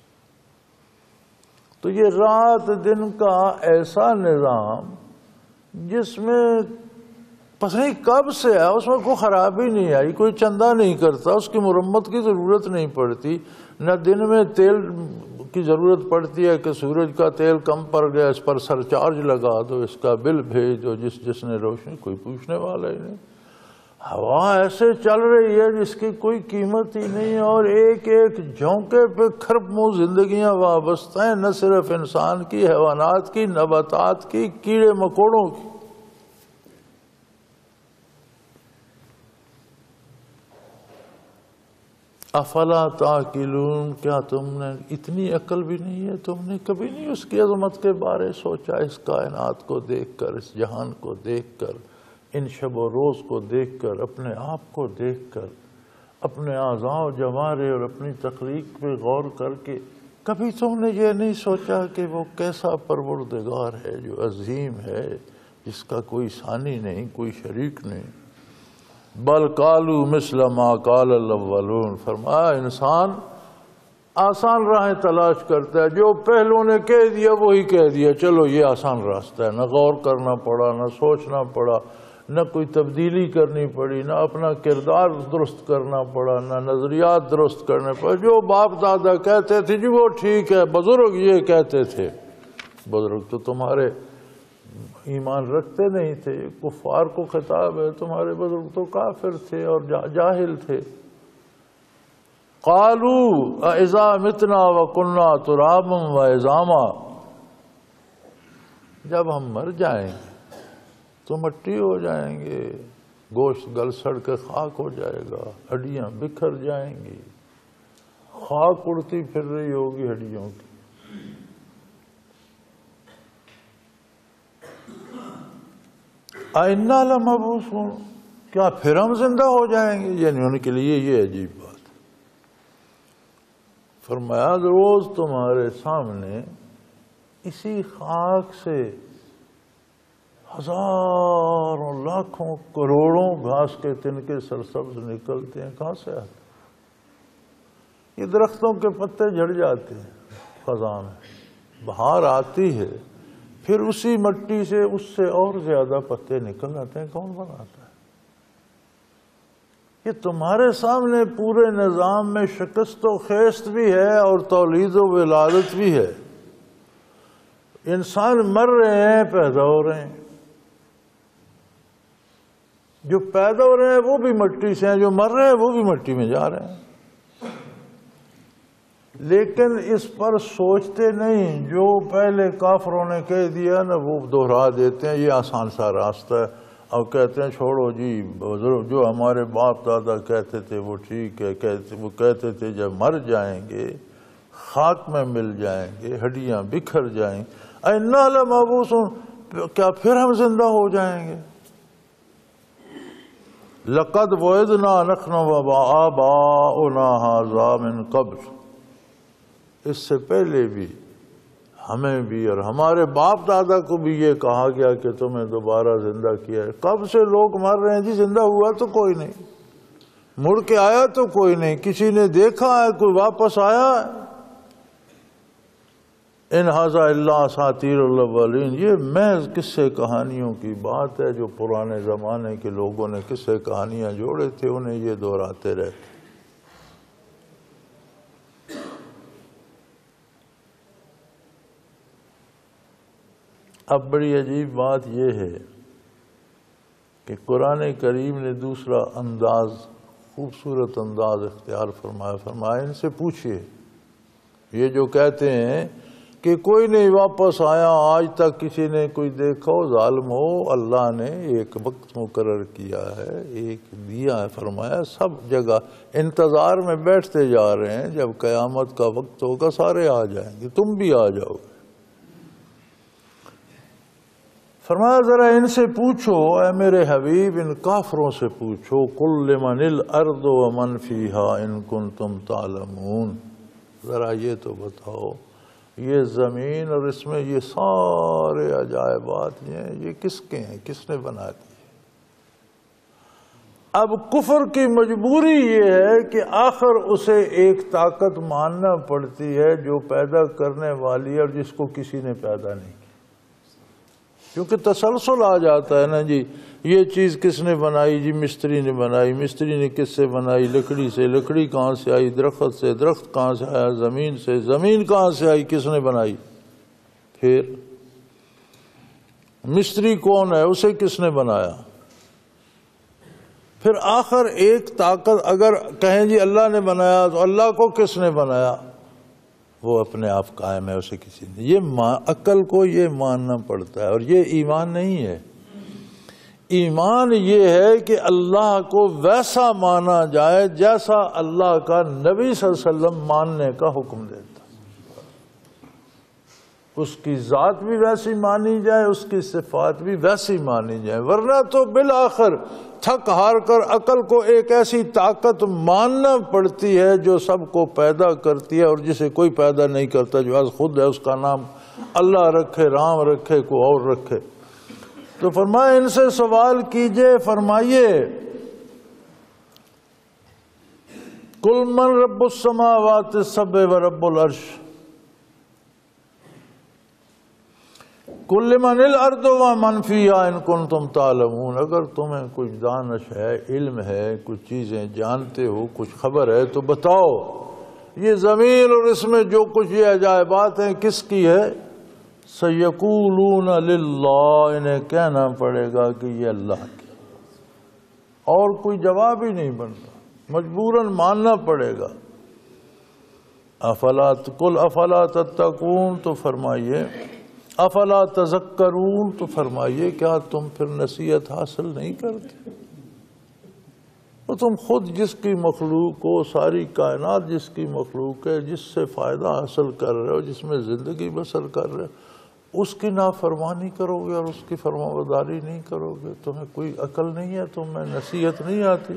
تو یہ رات دن کا ایسا نظام جس میں پتہ نہیں کب سے ہے، اس میں کوئی خرابی نہیں آئی، کوئی چندہ نہیں کرتا، اس کی مرمت کی ضرورت نہیں پڑتی. نہ دن میں تیل کی ضرورت پڑتی ہے کہ سورج کا تیل کم پڑ گیا اس پر سرچارج لگا دو، اس کا بل بھیج دو، جس جس نے روشنی، کوئی پوچھنے والا ہی نہیں. ہوا ایسے چل رہی ہے جس کی کوئی قیمت ہی نہیں ہے، اور ایک ایک جھونکے پہ کھربوں زندگیاں وابستہ ہیں، نہ صرف انسان کی، حیوانات کی، نباتات کی، کیڑے مکوڑوں کی. افلا تعقلون، کیا تم نے اتنی عقل بھی نہیں ہے؟ تم نے کبھی نہیں اس کی عظمت کے بارے سوچا؟ اس کائنات کو دیکھ کر، اس جہان کو دیکھ کر، ان شب و روز کو دیکھ کر، اپنے آپ کو دیکھ کر، اپنے اعضاء و جوارح اور اپنی تخلیق پہ غور کر کے کبھی تم نے یہ نہیں سوچا کہ وہ کیسا پروردگار ہے جو عظیم ہے، جس کا کوئی ثانی نہیں، کوئی شریک نہیں؟ بل قالوا مثل ما قال الاولون، فرمایا انسان آسان راہیں تلاش کرتا ہے، جو پہلوں نے کہہ دیا وہی کہہ دیا، چلو یہ آسان راستہ ہے، نہ غور کرنا پڑا، نہ سوچنا پڑا، نہ کوئی تبدیلی کرنی پڑی، نہ اپنا کردار درست کرنا پڑا، نہ نظریات درست کرنے پڑے، جو باپ دادا کہتے تھے جی وہ ٹھیک ہے، بزرگ یہ کہتے تھے۔ بزرگ تو تمہارے ایمان رکھتے نہیں تھے، کفار کو خطاب ہے، تمہارے بزرگ تو کافر تھے اور جاہل تھے۔ قالوا اذا متنا وكنا ترابا وعظاما، جب ہم مر جائیں گے تو مٹی ہو جائیں گے، گوشت گل سڑ کے خاک ہو جائے گا، ہڈیاں بکھر جائیں گی، خاک اڑتی پھر رہی ہوگی ہڈیوں کی۔ اِنَّا لَمَبْعُوثُونَ، کیا پھر ہم زندہ ہو جائیں گے؟ یعنی ان کے لیے یہ عجیب بات۔ فرمایا روز تمہارے سامنے اسی خاک سے ہزاروں لاکھوں کروڑوں گھاس کے تنکے سرسبز نکلتے ہیں، کہاں سے آتے؟ یہ درختوں کے پتے جھڑ جاتے ہیں خزاں میں، بہار آتی ہے، پھر اسی مٹی سے اس سے اور زیادہ پتے نکل آتے ہیں، کون بناتا ہے؟ یہ تمہارے سامنے پورے نظام میں شکست و خیست بھی ہے اور تولید و ولادت بھی ہے۔ انسان مر رہے ہیں، پیدا ہو رہے ہیں، جو پیدا ہو رہے ہیں وہ بھی مٹی سے ہیں، جو مر رہے ہیں وہ بھی مٹی میں جا رہے ہیں، لیکن اس پر سوچتے نہیں۔ جو پہلے کافروں نے کہہ دیا نا وہ دہرا دیتے ہیں، یہ آسان سا راستہ ہے، اور کہتے ہیں چھوڑو جی بزرگ جو ہمارے باپ دادا کہتے تھے وہ ٹھیک ہے، کہتے وہ کہتے تھے جب مر جائیں گے خاک میں مل جائیں گے، ہڈیاں بکھر جائیں گے، اِنَّا لَمَبْعُوثُونَ، کیا پھر ہم زندہ ہو جائیں گے؟ لَقَدْ وَعِدْنَا نَحْنُ وَآبَاؤُنَا هَٰذَا مِن قَبْلُ، اس سے پہلے بھی ہمیں بھی اور ہمارے باپ دادا کو بھی یہ کہا گیا کہ تمہیں دوبارہ زندہ کیا ہے۔ کب سے لوگ مر رہے ہیں جی، زندہ ہوا تو کوئی نہیں، مڑ کے آیا تو کوئی نہیں، کسی نے دیکھا ہے کوئی واپس آیا ہے؟ ان ھذا الا اساطیر الاولین، یہ محض قصے کہانیوں کی بات ہے جو پرانے زمانے کے لوگوں نے قصے کہانیاں جوڑے تھے، انہیں یہ دہراتے رہتے۔ اب بڑی عجیب بات یہ ہے کہ قرآن کریم نے دوسرا انداز، خوبصورت انداز اختیار فرمایا۔ فرمایا ان سے پوچھئے، یہ جو کہتے ہیں کہ کوئی نہیں واپس آیا، آج تک کسی نے کوئی دیکھا ہو، ظالم ہو، اللہ نے ایک وقت مقرر کیا ہے، ایک دیا ہے، فرمایا سب جگہ انتظار میں بیٹھتے جا رہے ہیں، جب قیامت کا وقت ہوگا سارے آ جائیں گے، تم بھی آ جاؤ گے۔ فرمایا ذرا ان سے پوچھو، اے میرے حبیب ان کافروں سے پوچھو، قل لمن الارض ومن فیہا ان کنتم تعلمون، ذرا یہ تو بتاؤ یہ زمین اور اس میں یہ سارے عجائبات ہیں یہ کس کے ہیں، کس نے بنا دیے؟ اب کفر کی مجبوری یہ ہے کہ آخر اسے ایک طاقت ماننا پڑتی ہے جو پیدا کرنے والی ہے اور جس کو کسی نے پیدا نہیں کیا، کیونکہ تسلسل آ جاتا ہے نا جی، یہ چیز کس نے بنائی؟ جی مستری نے بنائی، مستری نے کس سے بنائی؟ لکڑی سے، لکڑی کہاں سے آئی؟ درخت سے، درخت کہاں سے آیا؟ زمین سے، زمین کہاں سے آئی؟ کس نے بنائی؟ پھر مستری کون ہے؟ اسے کس نے بنایا؟ پھر آخر ایک طاقت اگر کہیں جی اللہ نے بنایا تو اللہ کو کس نے بنایا؟ وہ اپنے آپ قائم ہے، اسے کسی نے، یہ عقل کو یہ ماننا پڑتا ہے، اور یہ ایمان نہیں ہے۔ ایمان یہ ہے کہ اللہ کو ویسا مانا جائے جیسا اللہ کا نبی صلی اللہ علیہ وسلم ماننے کا حکم دیتا، اس کی ذات بھی ویسی مانی جائے، اس کی صفات بھی ویسی مانی جائے، ورنہ تو بالآخر تھک ہار کر عقل کو ایک ایسی طاقت ماننا پڑتی ہے جو سب کو پیدا کرتی ہے اور جسے کوئی پیدا نہیں کرتا، جو از خود ہے، اس کا نام اللہ رکھے، رام رکھے، کوئی اور رکھے۔ تو فرمایا ان سے سوال کیجئے، فرمائیے قل من رب السماوات السبع و رب العرش قل لمن الارض ومن فیہا ان کنتم تعلمون، اگر تمہیں کچھ دانش ہے، علم ہے، کچھ چیزیں جانتے ہو، کچھ خبر ہے تو بتاؤ یہ زمین اور اس میں جو کچھ یہ عجائبات ہیں کس کی ہے؟ سَيَقُولُونَ لِلَّهِ، انہیں کہنا پڑے گا کہ یہ اللہ کی، اور کوئی جواب ہی نہیں بنتا، مجبوراً ماننا پڑے گا۔ افلا قل افلا تتقون، تو فرمائیے افلا تذکرون، تو فرمائیے کیا تم پھر نصیحت حاصل نہیں کرتے؟ تو تم خود جس کی مخلوق ہو، ساری کائنات جس کی مخلوق ہے، جس سے فائدہ حاصل کر رہے ہو، جس میں زندگی بسر کر رہے ہو، اس کی نافرمانی کرو گے اور اس کی فرمانبرداری نہیں کرو گے؟ تمہیں کوئی عقل نہیں ہے؟ تمہیں نصیحت نہیں آتی؟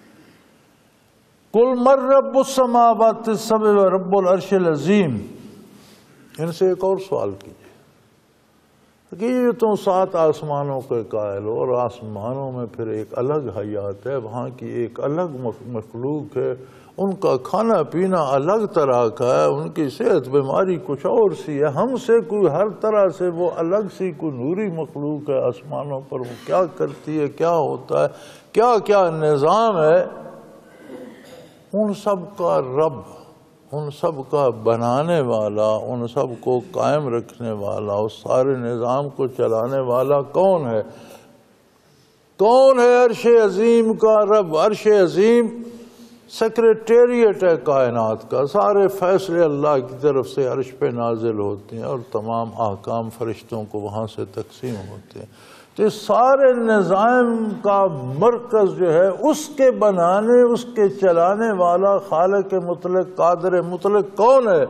قل من رب السماوات السبع و رب العرش العظیم، ان سے ایک اور سوال کیجیے کہ یہ تم سات آسمانوں کے قائل ہو اور آسمانوں میں پھر ایک الگ حیات ہے، وہاں کی ایک الگ مخلوق ہے، ان کا کھانا پینا الگ طرح کا ہے، ان کی صحت بیماری کچھ اور سی ہے، ہم سے کوئی ہر طرح سے وہ الگ سی کوئی نوری مخلوق ہے آسمانوں پر، وہ کیا کرتی ہے، کیا ہوتا ہے، کیا کیا نظام ہے، ان سب کا رب، ان سب کا بنانے والا، ان سب کو قائم رکھنے والا، اس سارے نظام کو چلانے والا کون ہے؟ کون ہے؟ عرش عظیم کا رب۔ عرش عظیم سیکریٹریٹ ہے کائنات کا، سارے فیصلے اللہ کی طرف سے عرش پہ نازل ہوتے ہیں اور تمام احکام فرشتوں کو وہاں سے تقسیم ہوتے ہیں۔ تو اس سارے نظام کا مرکز جو ہے، اس کے بنانے، اس کے چلانے والا خالق مطلق، قادر مطلق کون ہے؟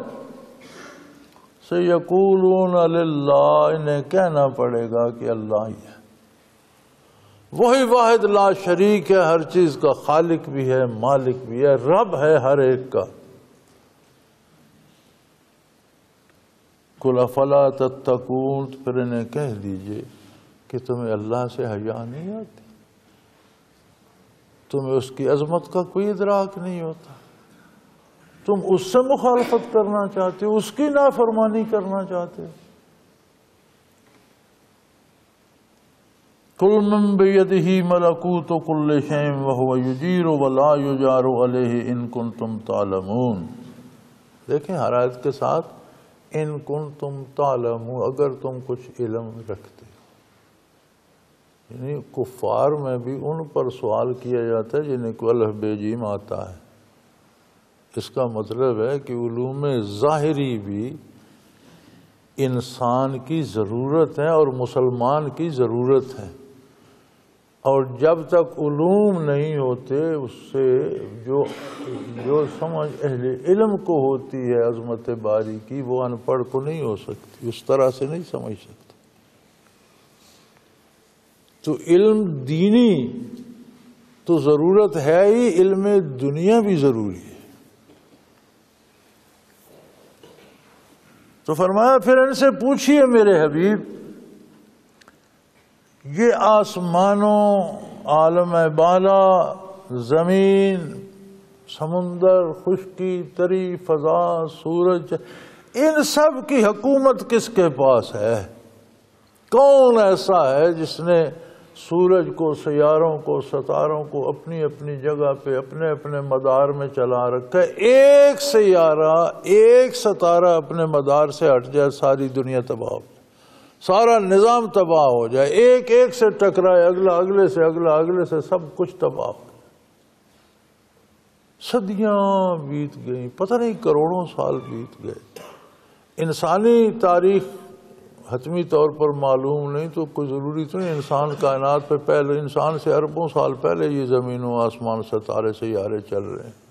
سَيَقُولُونَ لِلَّهِ، انہیں کہنا پڑے گا کہ اللہ ہی ہے، وہی واحد لا شریک ہے، ہر چیز کا خالق بھی ہے، مالک بھی ہے، رب ہے ہر ایک کا۔ قُلْ أَفَلَا تَتَّقُونَ، پھر انہیں کہہ دیجئے کہ تمہیں اللہ سے حیا نہیں آتی، تمہیں اس کی عظمت کا کوئی ادراک نہیں ہوتا، تم اس سے مخالفت کرنا چاہتے ہو، اس کی نافرمانی کرنا چاہتے ہو۔ قُلْ مَنْ بِيَدِهِ مَلَكُوتُ كُلِّ شَيْءٍ وَهُوَ يُجِيرُ وَلَا يُجَارُ عَلَيْهِ إِن كُنتُمْ تَعْلَمُونَ۔ دیکھیں ہر آیت کے ساتھ ان کنتم تعلمون، اگر تم کچھ علم رکھتے ہو، یعنی کفار میں بھی ان پر سوال کیا جاتا ہے جنہیں کو الف بے جیم آتا ہے۔ اس کا مطلب ہے کہ علوم ظاہری بھی انسان کی ضرورت ہے اور مسلمان کی ضرورت ہے، اور جب تک علوم نہیں ہوتے اس سے جو جو سمجھ اہل علم کو ہوتی ہے عظمت باری کی، وہ ان پڑھ کو نہیں ہو سکتی، اس طرح سے نہیں سمجھ سکتا۔ تو علم دینی تو ضرورت ہے ہی، علم دنیا بھی ضروری ہے۔ تو فرمایا پھر ان سے پوچھئے میرے حبیب، یہ آسمانوں، عالم بالا، زمین، سمندر، خشکی، تری، فضا، سورج، ان سب کی حکومت کس کے پاس ہے؟ کون ایسا ہے جس نے سورج کو، سیاروں کو، ستاروں کو اپنی اپنی جگہ پہ اپنے اپنے مدار میں چلا رکھا ہے؟ ایک سیارہ، ایک ستارہ اپنے مدار سے ہٹ جائے، ساری دنیا تباہ ہو جائے، سارا نظام تباہ ہو جائے، ایک ایک سے ٹکرائے، اگلا اگلے سے، اگلا اگلے سے، سب کچھ تباہ ہو جائے۔ صدیاں بیت گئیں، پتہ نہیں کروڑوں سال بیت گئے، انسانی تاریخ حتمی طور پر معلوم نہیں تو کوئی ضروری تو نہیں انسان کائنات پہ پہلے انسان سے اربوں سال پہلے یہ زمین و آسمان ستارے سیارے چل رہے ہیں۔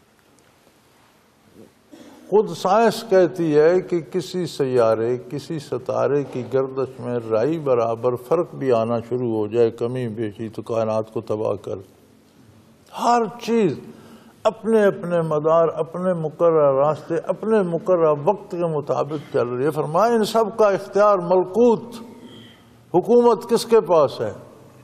خود سائنس کہتی ہے کہ کسی سیارے کسی ستارے کی گردش میں رائی برابر فرق بھی آنا شروع ہو جائے، کمی بیشی، تو کائنات کو تباہ کر۔ ہر چیز اپنے اپنے مدار، اپنے مقررہ راستے، اپنے مقررہ وقت کے مطابق چل رہی ہے۔ فرمایا ان سب کا اختیار ملکوت، حکومت کس کے پاس ہے؟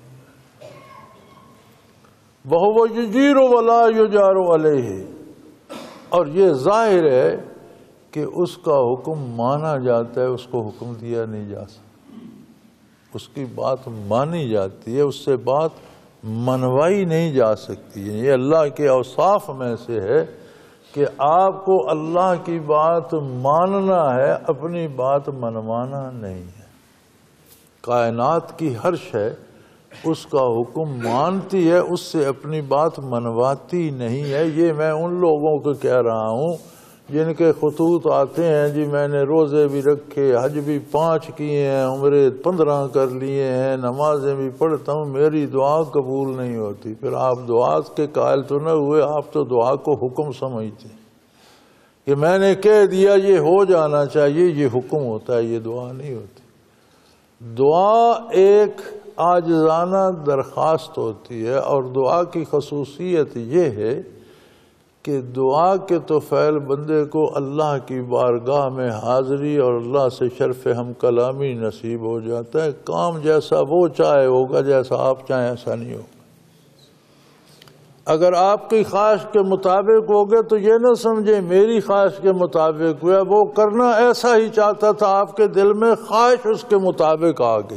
وَهُوَ يُجِيرُ وَلَا يُجَارُ عَلَيْهِ، اور یہ ظاہر ہے کہ اس کا حکم مانا جاتا ہے، اس کو حکم دیا نہیں جا سکتا، اس کی بات مانی جاتی ہے، اس سے بات منوائی نہیں جا سکتی۔ یہ اللہ کے اوصاف میں سے ہے کہ آپ کو اللہ کی بات ماننا ہے، اپنی بات منوانا نہیں ہے۔ کائنات کی ہر شے اس کا حکم مانتی ہے، اس سے اپنی بات منواتی نہیں ہے۔ یہ میں ان لوگوں کو کہہ رہا ہوں جن کے خطوط آتے ہیں جی میں نے روزے بھی رکھے، حج بھی پانچ کیے ہیں، عمرے پندرہ کر لیے ہیں، نمازیں بھی پڑھتا ہوں، میری دعا قبول نہیں ہوتی۔ پھر آپ دعا کے قائل تو نہ ہوئے، آپ تو دعا کو حکم سمجھتے ہیں کہ میں نے کہہ دیا یہ ہو جانا چاہیے، یہ حکم ہوتا ہے، یہ دعا نہیں ہوتی۔ دعا ایک عاجزانہ درخواست ہوتی ہے، اور دعا کی خصوصیت یہ ہے کہ دعا کے تو فعل بندے کو اللہ کی بارگاہ میں حاضری اور اللہ سے شرف ہم کلامی نصیب ہو جاتا ہے۔ کام جیسا وہ چاہے ہوگا، جیسا آپ چاہیں ایسا نہیں ہوگا۔ اگر آپ کی خواہش کے مطابق ہوگے تو یہ نہ سمجھیں میری خواہش کے مطابق ہوا، وہ کرنا ایسا ہی چاہتا تھا، آپ کے دل میں خواہش اس کے مطابق آ گئی،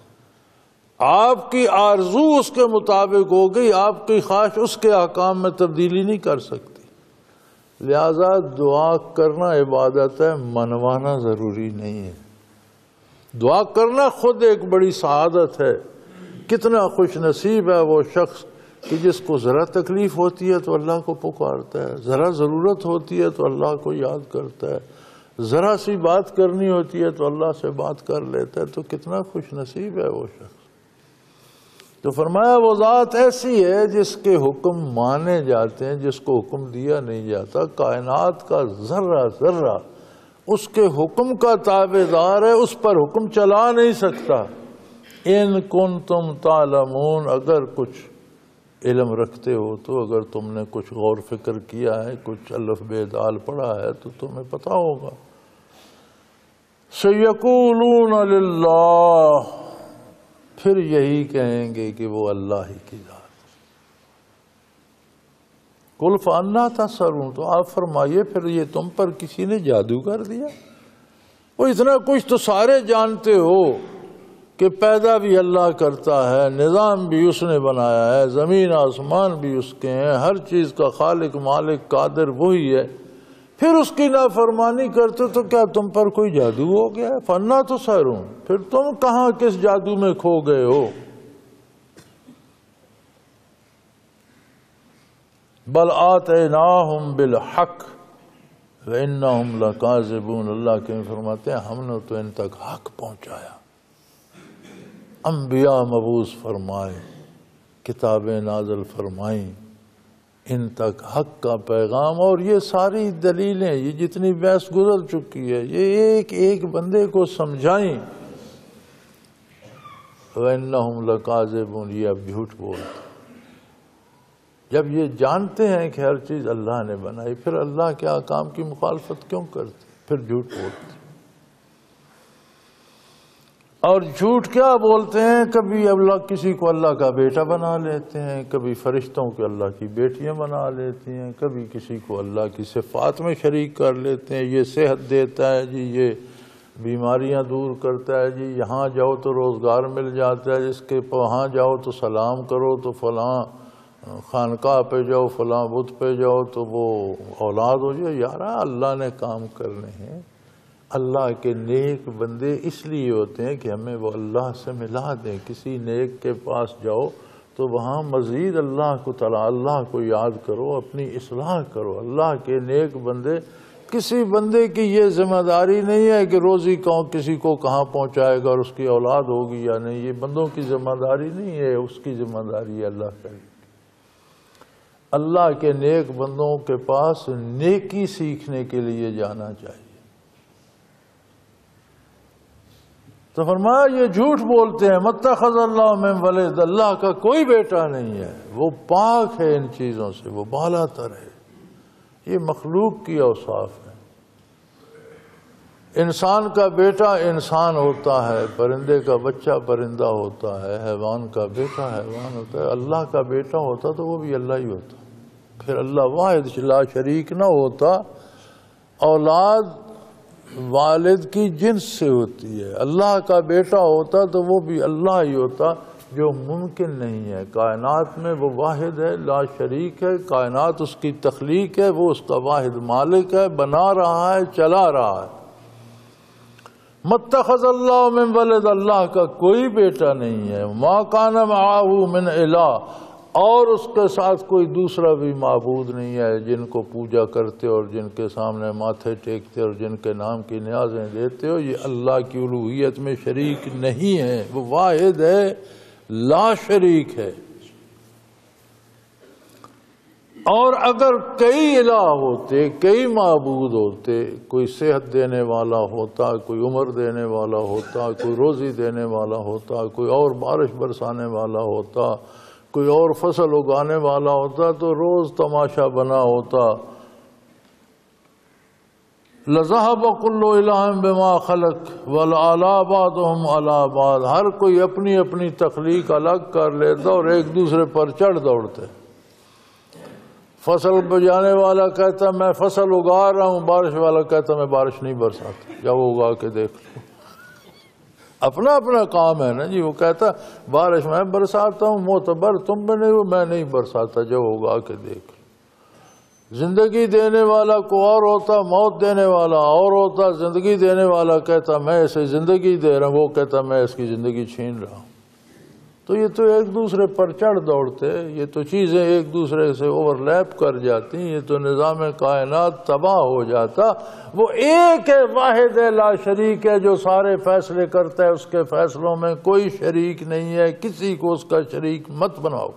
آپ کی آرزو اس کے مطابق ہو گئی، آپ کی خواہش اس کے احکام میں تبدیلی نہیں کر سکتی۔ لہذا دعا کرنا عبادت ہے، منوانا ضروری نہیں ہے۔ دعا کرنا خود ایک بڑی سعادت ہے۔ کتنا خوش نصیب ہے وہ شخص کہ جس کو ذرا تکلیف ہوتی ہے تو اللہ کو پکارتا ہے، ذرا ضرورت ہوتی ہے تو اللہ کو یاد کرتا ہے، ذرا سی بات کرنی ہوتی ہے تو اللہ سے بات کر لیتا ہے، تو کتنا خوش نصیب ہے وہ شخص۔ تو فرمایا وہ ذات ایسی ہے جس کے حکم مانے جاتے ہیں، جس کو حکم دیا نہیں جاتا۔ کائنات کا ذرہ ذرہ اس کے حکم کا تابعدار ہے، اس پر حکم چلا نہیں سکتا۔ ان کنتم تعلمون، اگر کچھ علم رکھتے ہو تو، اگر تم نے کچھ غور فکر کیا ہے، کچھ الف بے دال پڑھا ہے تو تمہیں پتا ہوگا۔ سیقولون للہ، پھر یہی کہیں گے کہ وہ اللہ ہی کی ذات۔ قل فأنا تبصرون، تو آپ فرمائیے پھر یہ تم پر کسی نے جادو کر دیا؟ وہ اتنا کچھ تو سارے جانتے ہو کہ پیدا بھی اللہ کرتا ہے، نظام بھی اس نے بنایا ہے، زمین آسمان بھی اس کے ہیں، ہر چیز کا خالق مالک قادر وہی ہے، پھر اس کی نافرمانی کرتے تو کیا تم پر کوئی جادو ہو گیا ہے؟ فَأَنَّىٰ تُبْصَرُونَ، پھر تم کہاں کس جادو میں کھو گئے ہو؟ بل آتیناہم بالحق وَإِنَّهُمْ لَكَاذِبُونَ، اللہ کے فرماتے ہیں ہم نے تو ان تک حق پہنچایا، انبیاء مبعوث فرمائے، کتابیں نازل فرمائیں، ان تک حق کا پیغام، اور یہ ساری دلیلیں، یہ جتنی بحث گزر چکی ہے، یہ ایک ایک بندے کو سمجھائیں۔ وَإِنَّهُمْ لَكَاذِبُونَ، یہ اب جھوٹ بولتے، جب یہ جانتے ہیں کہ ہر چیز اللہ نے بنائی، پھر اللہ کے احکام کی مخالفت کیوں کرتے، پھر جھوٹ بولتے۔ اور جھوٹ کیا بولتے ہیں؟ کبھی اللہ کسی کو اللہ کا بیٹا بنا لیتے ہیں، کبھی فرشتوں کو اللہ کی بیٹیاں بنا لیتے ہیں، کبھی کسی کو اللہ کی صفات میں شریک کر لیتے ہیں، یہ صحت دیتا ہے جی، یہ بیماریاں دور کرتا ہے جی، یہاں جاؤ تو روزگار مل جاتا ہے، جس کے وہاں جاؤ تو سلام کرو تو فلاں خانقاہ پہ جاؤ، فلاں بت پہ جاؤ تو وہ اولاد ہو جائے۔ یار اللہ نے کام کرنے ہیں، اللہ کے نیک بندے اس لیے ہوتے ہیں کہ ہمیں وہ اللہ سے ملا دیں۔ کسی نیک کے پاس جاؤ تو وہاں مزید اللہ کو تعالی اللہ کو یاد کرو، اپنی اصلاح کرو۔ اللہ کے نیک بندے کسی بندے کی یہ ذمہ داری نہیں ہے کہ روزی کہوں کسی کو کہاں پہنچائے گا اور اس کی اولاد ہوگی یا نہیں. یہ بندوں کی ذمہ داری نہیں ہے، اس کی ذمہ داری ہے اللہ کی. اللہ کے نیک بندوں کے پاس نیکی سیکھنے کے لیے جانا چاہیے. تو فرمایا یہ جھوٹ بولتے ہیں، متخذ اللہ من ولد، اللہ کا کوئی بیٹا نہیں ہے، وہ پاک ہے ان چیزوں سے، وہ بالا تر ہے. یہ مخلوق کی اوصاف ہے. انسان کا بیٹا انسان ہوتا ہے، پرندے کا بچہ پرندہ ہوتا ہے، حیوان کا بیٹا حیوان ہوتا ہے. اللہ کا بیٹا ہوتا تو وہ بھی اللہ ہی ہوتا. پھر اللہ واحد لا شریک نہ ہوتا. اولاد والد کی جنس سے ہوتی ہے. اللہ کا بیٹا ہوتا تو وہ بھی اللہ ہی ہوتا، جو ممکن نہیں ہے. کائنات میں وہ واحد ہے، لا شریک ہے. کائنات اس کی تخلیق ہے، وہ اس کا واحد مالک ہے، بنا رہا ہے، چلا رہا ہے. متخذ اللہ من ولد، اللہ کا کوئی بیٹا نہیں ہے. ما کان معہ من الہ، اور اس کے ساتھ کوئی دوسرا بھی معبود نہیں ہے جن کو پوجا کرتے اور جن کے سامنے ماتھے ٹیکتے اور جن کے نام کی نیازیں دیتے ہو. یہ اللہ کی الوہیت میں شریک نہیں ہے. وہ واحد ہے، لا شریک ہے. اور اگر کئی الہ ہوتے، کئی معبود ہوتے، کوئی صحت دینے والا ہوتا، کوئی عمر دینے والا ہوتا، کوئی روزی دینے والا ہوتا، کوئی اور بارش برسانے والا ہوتا، کوئی اور فصل اگانے والا ہوتا، تو روز تماشا بنا ہوتا. لَذَهَبَ كُلُّ إِلَٰهٍ بِمَا خَلَقَ وَلَعَلَىٰ بَعْضُهُمْ عَلَىٰ بَعْضٍ. ہر کوئی اپنی اپنی تخلیق الگ کر لیتا اور ایک دوسرے پر چڑھ دوڑتے. فصل بجانے والا کہتا میں فصل اگا رہا ہوں، بارش والا کہتا میں بارش نہیں برساتا. جب وہ اگا کے دیکھ لو، اپنا اپنا کام ہے نا جی. وہ کہتا بارش میں برساتا ہوں، معتبر تم میں نہیں ہو، میں نہیں برساتا. جب وہ اگا کے دیکھ لو. زندگی دینے والا کو اور ہوتا، موت دینے والا اور ہوتا. زندگی دینے والا کہتا میں اسے زندگی دے رہا ہوں، وہ کہتا میں اس کی زندگی چھین رہا ہوں. تو یہ تو ایک دوسرے پر چڑھ دوڑتے، یہ تو چیزیں ایک دوسرے سے اوور لیپ کر جاتی، یہ تو نظام کائنات تباہ ہو جاتا. وہ ایک ہے، واحد ہے، لا شریک ہے، جو سارے فیصلے کرتا ہے. اس کے فیصلوں میں کوئی شریک نہیں ہے. کسی کو اس کا شریک مت بناؤ.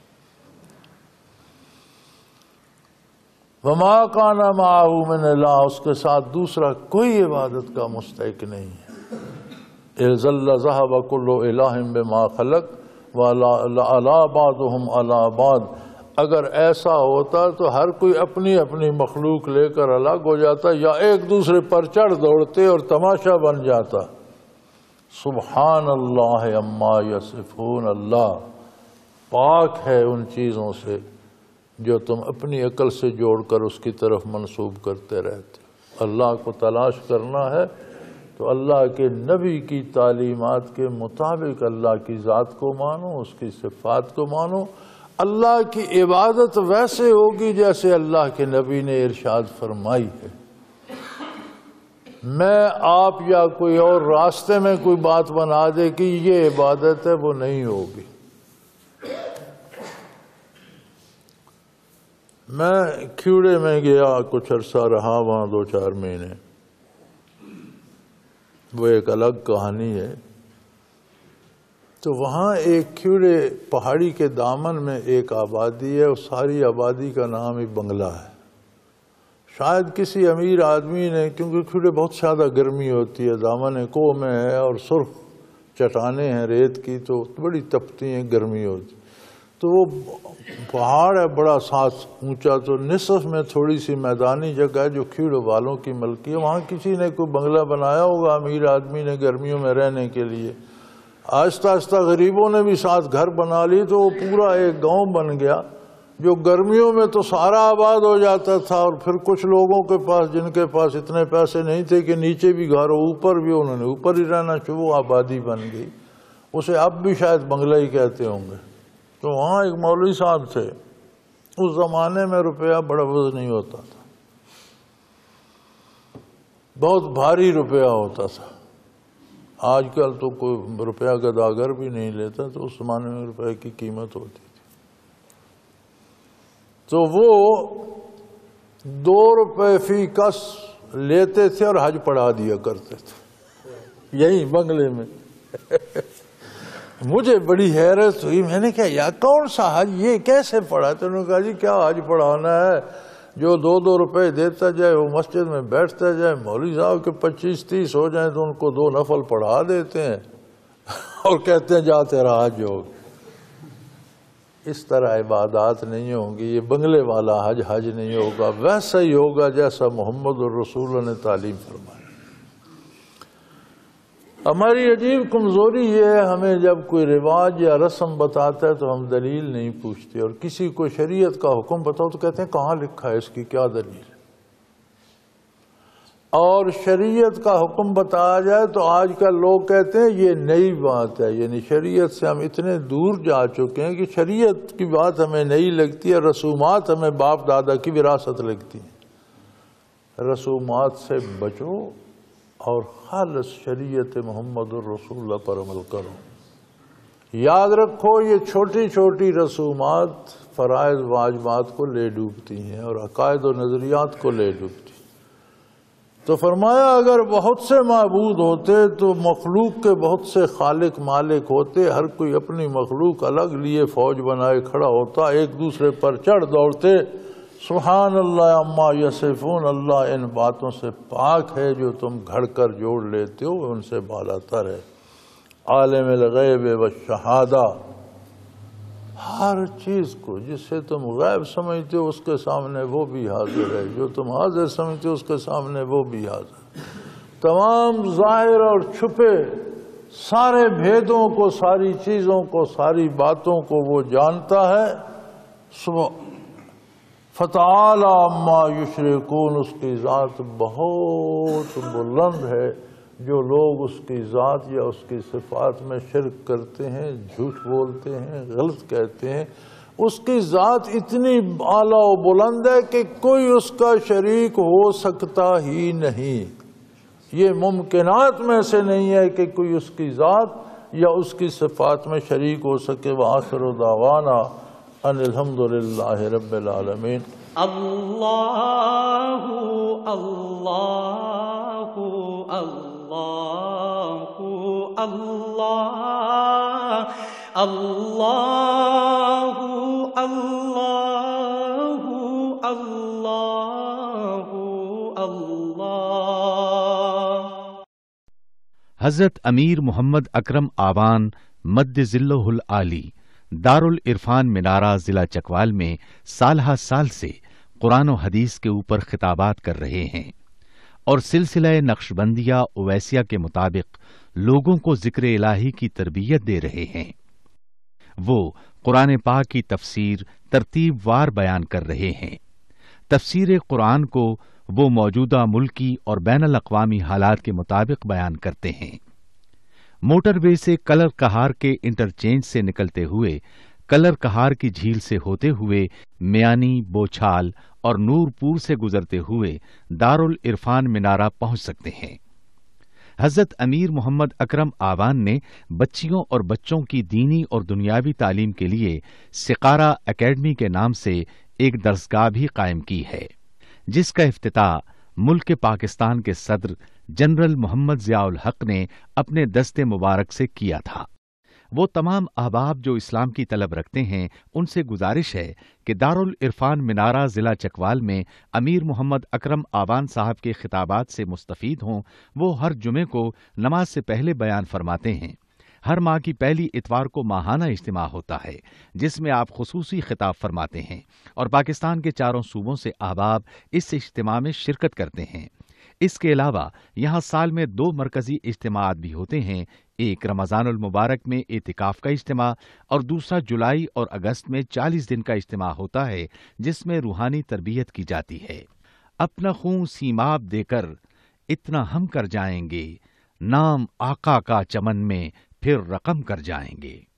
وما کان معہ من الہ، اس کے ساتھ دوسرا کوئی عبادت کا مستحق نہیں ہے. اذ ذهب كل الہ بما خلق وَلَعَلَىٰ بَعْضُهُمْ عَلَىٰ بَعْضٍ. اگر ایسا ہوتا تو ہر کوئی اپنی اپنی مخلوق لے کر الگ ہو جاتا، یا ایک دوسرے پر چڑھ دوڑتے اور تماشا بن جاتا. سبحان اللہ عما یصفون، اللہ پاک ہے ان چیزوں سے جو تم اپنی عقل سے جوڑ کر اس کی طرف منسوب کرتے رہتے. اللہ کو تلاش کرنا ہے تو اللہ کے نبی کی تعلیمات کے مطابق اللہ کی ذات کو مانو، اس کی صفات کو مانو. اللہ کی عبادت ویسے ہوگی جیسے اللہ کے نبی نے ارشاد فرمائی ہے. میں آپ یا کوئی اور راستے میں کوئی بات بنا دے کہ یہ عبادت ہے، وہ نہیں ہوگی. میں کھیوڑے میں گیا، کچھ عرصہ رہا وہاں، دو چار مہینے. وہ ایک الگ کہانی ہے. تو وہاں ایک کھیوڑے پہاڑی کے دامن میں ایک آبادی ہے، اور ساری آبادی کا نام ہی بنگلہ ہے. شاید کسی امیر آدمی نے، کیونکہ کھیوڑے بہت زیادہ گرمی ہوتی ہے، دامن کوہ میں ہے اور سرخ چٹانیں ہیں ریت کی، تو بڑی تپتی ہیں، گرمی ہوتی. تو وہ پہاڑ ہے بڑا ساتھ اونچا، تو نصف میں تھوڑی سی میدانی جگہ ہے جو کھیڑوں والوں کی ملکی ہے. وہاں کسی نے کوئی بنگلہ بنایا ہوگا امیر آدمی نے گرمیوں میں رہنے کے لیے. آہستہ آہستہ غریبوں نے بھی ساتھ گھر بنا لی، تو وہ پورا ایک گاؤں بن گیا جو گرمیوں میں تو سارا آباد ہو جاتا تھا. اور پھر کچھ لوگوں کے پاس جن کے پاس اتنے پیسے نہیں تھے کہ نیچے بھی گھر ہو، اوپر بھی، انہوں نے اوپر ہی رہنا شروع، آبادی بن گئی. اسے اب بھی شاید بنگلہ ہی کہتے ہوں گے. تو وہاں ایک مولوی صاحب تھے. اس زمانے میں روپیہ بڑا وزن نہیں ہوتا تھا، بہت بھاری روپیہ ہوتا تھا. آج کل تو کوئی روپیہ گداگر بھی نہیں لیتا، تو اس زمانے میں روپے کی قیمت ہوتی تھی. تو وہ دو روپے فی کس لیتے تھے اور حج پڑھا دیا کرتے تھے یہی بنگلے میں. مجھے بڑی حیرت ہوئی. میں نے کہا یار کون سا حج, یہ کیسے پڑھاتے؟ انہوں نے کہا جی کیا حج پڑھانا ہے, جو دو دو روپے دیتا جائے وہ مسجد میں بیٹھتا جائے, مولوی صاحب کے پچیس تیس ہو جائیں تو ان کو دو نفل پڑھا دیتے ہیں اور کہتے ہیں جا تیرا حج ہو. اس طرح عبادات نہیں ہوں گی. یہ بنگلے والا حج حج نہیں ہوگا, ویسا ہی ہوگا جیسا محمد الرسول نے تعلیم فرمائی. ہماری عجیب کمزوری یہ ہے, ہمیں جب کوئی رواج یا رسم بتاتا ہے تو ہم دلیل نہیں پوچھتے, اور کسی کو شریعت کا حکم بتاؤ تو کہتے ہیں کہاں لکھا ہے, اس کی کیا دلیل ہے. اور شریعت کا حکم بتایا جائے تو آج کل لوگ کہتے ہیں یہ نئی بات ہے. یعنی شریعت سے ہم اتنے دور جا چکے ہیں کہ شریعت کی بات ہمیں نئی لگتی ہے, رسومات ہمیں باپ دادا کی وراثت لگتی ہیں. رسومات سے بچو اور خالص شریعت محمد الرسول اللہ پر عمل کرو. یاد رکھو یہ چھوٹی چھوٹی رسومات فرائض واجبات کو لے ڈوبتی ہیں اور عقائد و نظریات کو لے ڈوبتی. تو فرمایا اگر بہت سے معبود ہوتے تو مخلوق کے بہت سے خالق مالک ہوتے, ہر کوئی اپنی مخلوق الگ لیے فوج بنائے کھڑا ہوتا, ایک دوسرے پر چڑھ دوڑتے. سبحان اللہ عما یصفون, اللہ ان باتوں سے پاک ہے جو تم گھڑ کر جوڑ لیتے ہو, ان سے بالا تر ہے. عالم الغیب والشہادہ, ہر چیز کو جسے تم غیب سمجھتے ہو اس کے سامنے وہ بھی حاضر ہے, جو تم حاضر سمجھتے ہو اس کے سامنے وہ بھی حاضر. تمام ظاہر اور چھپے سارے بھیدوں کو, ساری چیزوں کو, ساری باتوں کو وہ جانتا ہے. فتعالی عما یشرکون, اس کی ذات بہت بلند ہے. جو لوگ اس کی ذات یا اس کی صفات میں شرک کرتے ہیں, جھوٹ بولتے ہیں, غلط کہتے ہیں, اس کی ذات اتنی اعلیٰ و بلند ہے کہ کوئی اس کا شریک ہو سکتا ہی نہیں. یہ ممکنات میں سے نہیں ہے کہ کوئی اس کی ذات یا اس کی صفات میں شریک ہو سکے. وآخر دعوانا ان الحمدللہ رب العالمین. اللہ اللہ اللہ اللہ اللہ اللہ اللہ اللہ. حضرت امیر محمد اکرم آوان مد ذلہ العالی دارالعرفان منارہ ضلع چکوال میں سالہ سال سے قرآن و حدیث کے اوپر خطابات کر رہے ہیں اور سلسلہ نقشبندیہ اویسیہ کے مطابق لوگوں کو ذکر الہی کی تربیت دے رہے ہیں. وہ قرآن پاک کی تفسیر ترتیب وار بیان کر رہے ہیں. تفسیر قرآن کو وہ موجودہ ملکی اور بین الاقوامی حالات کے مطابق بیان کرتے ہیں. موٹر وے سے کلر کہار کے انٹرچینج سے نکلتے ہوئے کلر کہار کی جھیل سے ہوتے ہوئے میانی, بوچھال اور نورپور سے گزرتے ہوئے دارالعرفان منارہ پہنچ سکتے ہیں. حضرت امیر محمد اکرم آوان نے بچیوں اور بچوں کی دینی اور دنیاوی تعلیم کے لیے سقارہ اکیڈمی کے نام سے ایک درسگاہ بھی قائم کی ہے, جس کا افتتاح ملک پاکستان کے صدر جنرل محمد ضیاء الحق نے اپنے دست مبارک سے کیا تھا. وہ تمام احباب جو اسلام کی طلب رکھتے ہیں ان سے گزارش ہے کہ دارالعرفان منارہ ضلع چکوال میں امیر محمد اکرم آوان صاحب کے خطابات سے مستفید ہوں. وہ ہر جمعے کو نماز سے پہلے بیان فرماتے ہیں. ہر ماہ کی پہلی اتوار کو ماہانہ اجتماع ہوتا ہے جس میں آپ خصوصی خطاب فرماتے ہیں اور پاکستان کے چاروں صوبوں سے احباب اس اجتماع میں شرکت کرتے ہیں. اس کے علاوہ یہاں سال میں دو مرکزی اجتماعات بھی ہوتے ہیں, ایک رمضان المبارک میں اعتکاف کا اجتماع اور دوسرا جولائی اور اگست میں چالیس دن کا اجتماع ہوتا ہے جس میں روحانی تربیت کی جاتی ہے. اپنا خون سیماب دے کر اتنا ہم کر جائیں گے, نام آقا کا چمن میں پھر رقم کر جائیں گے.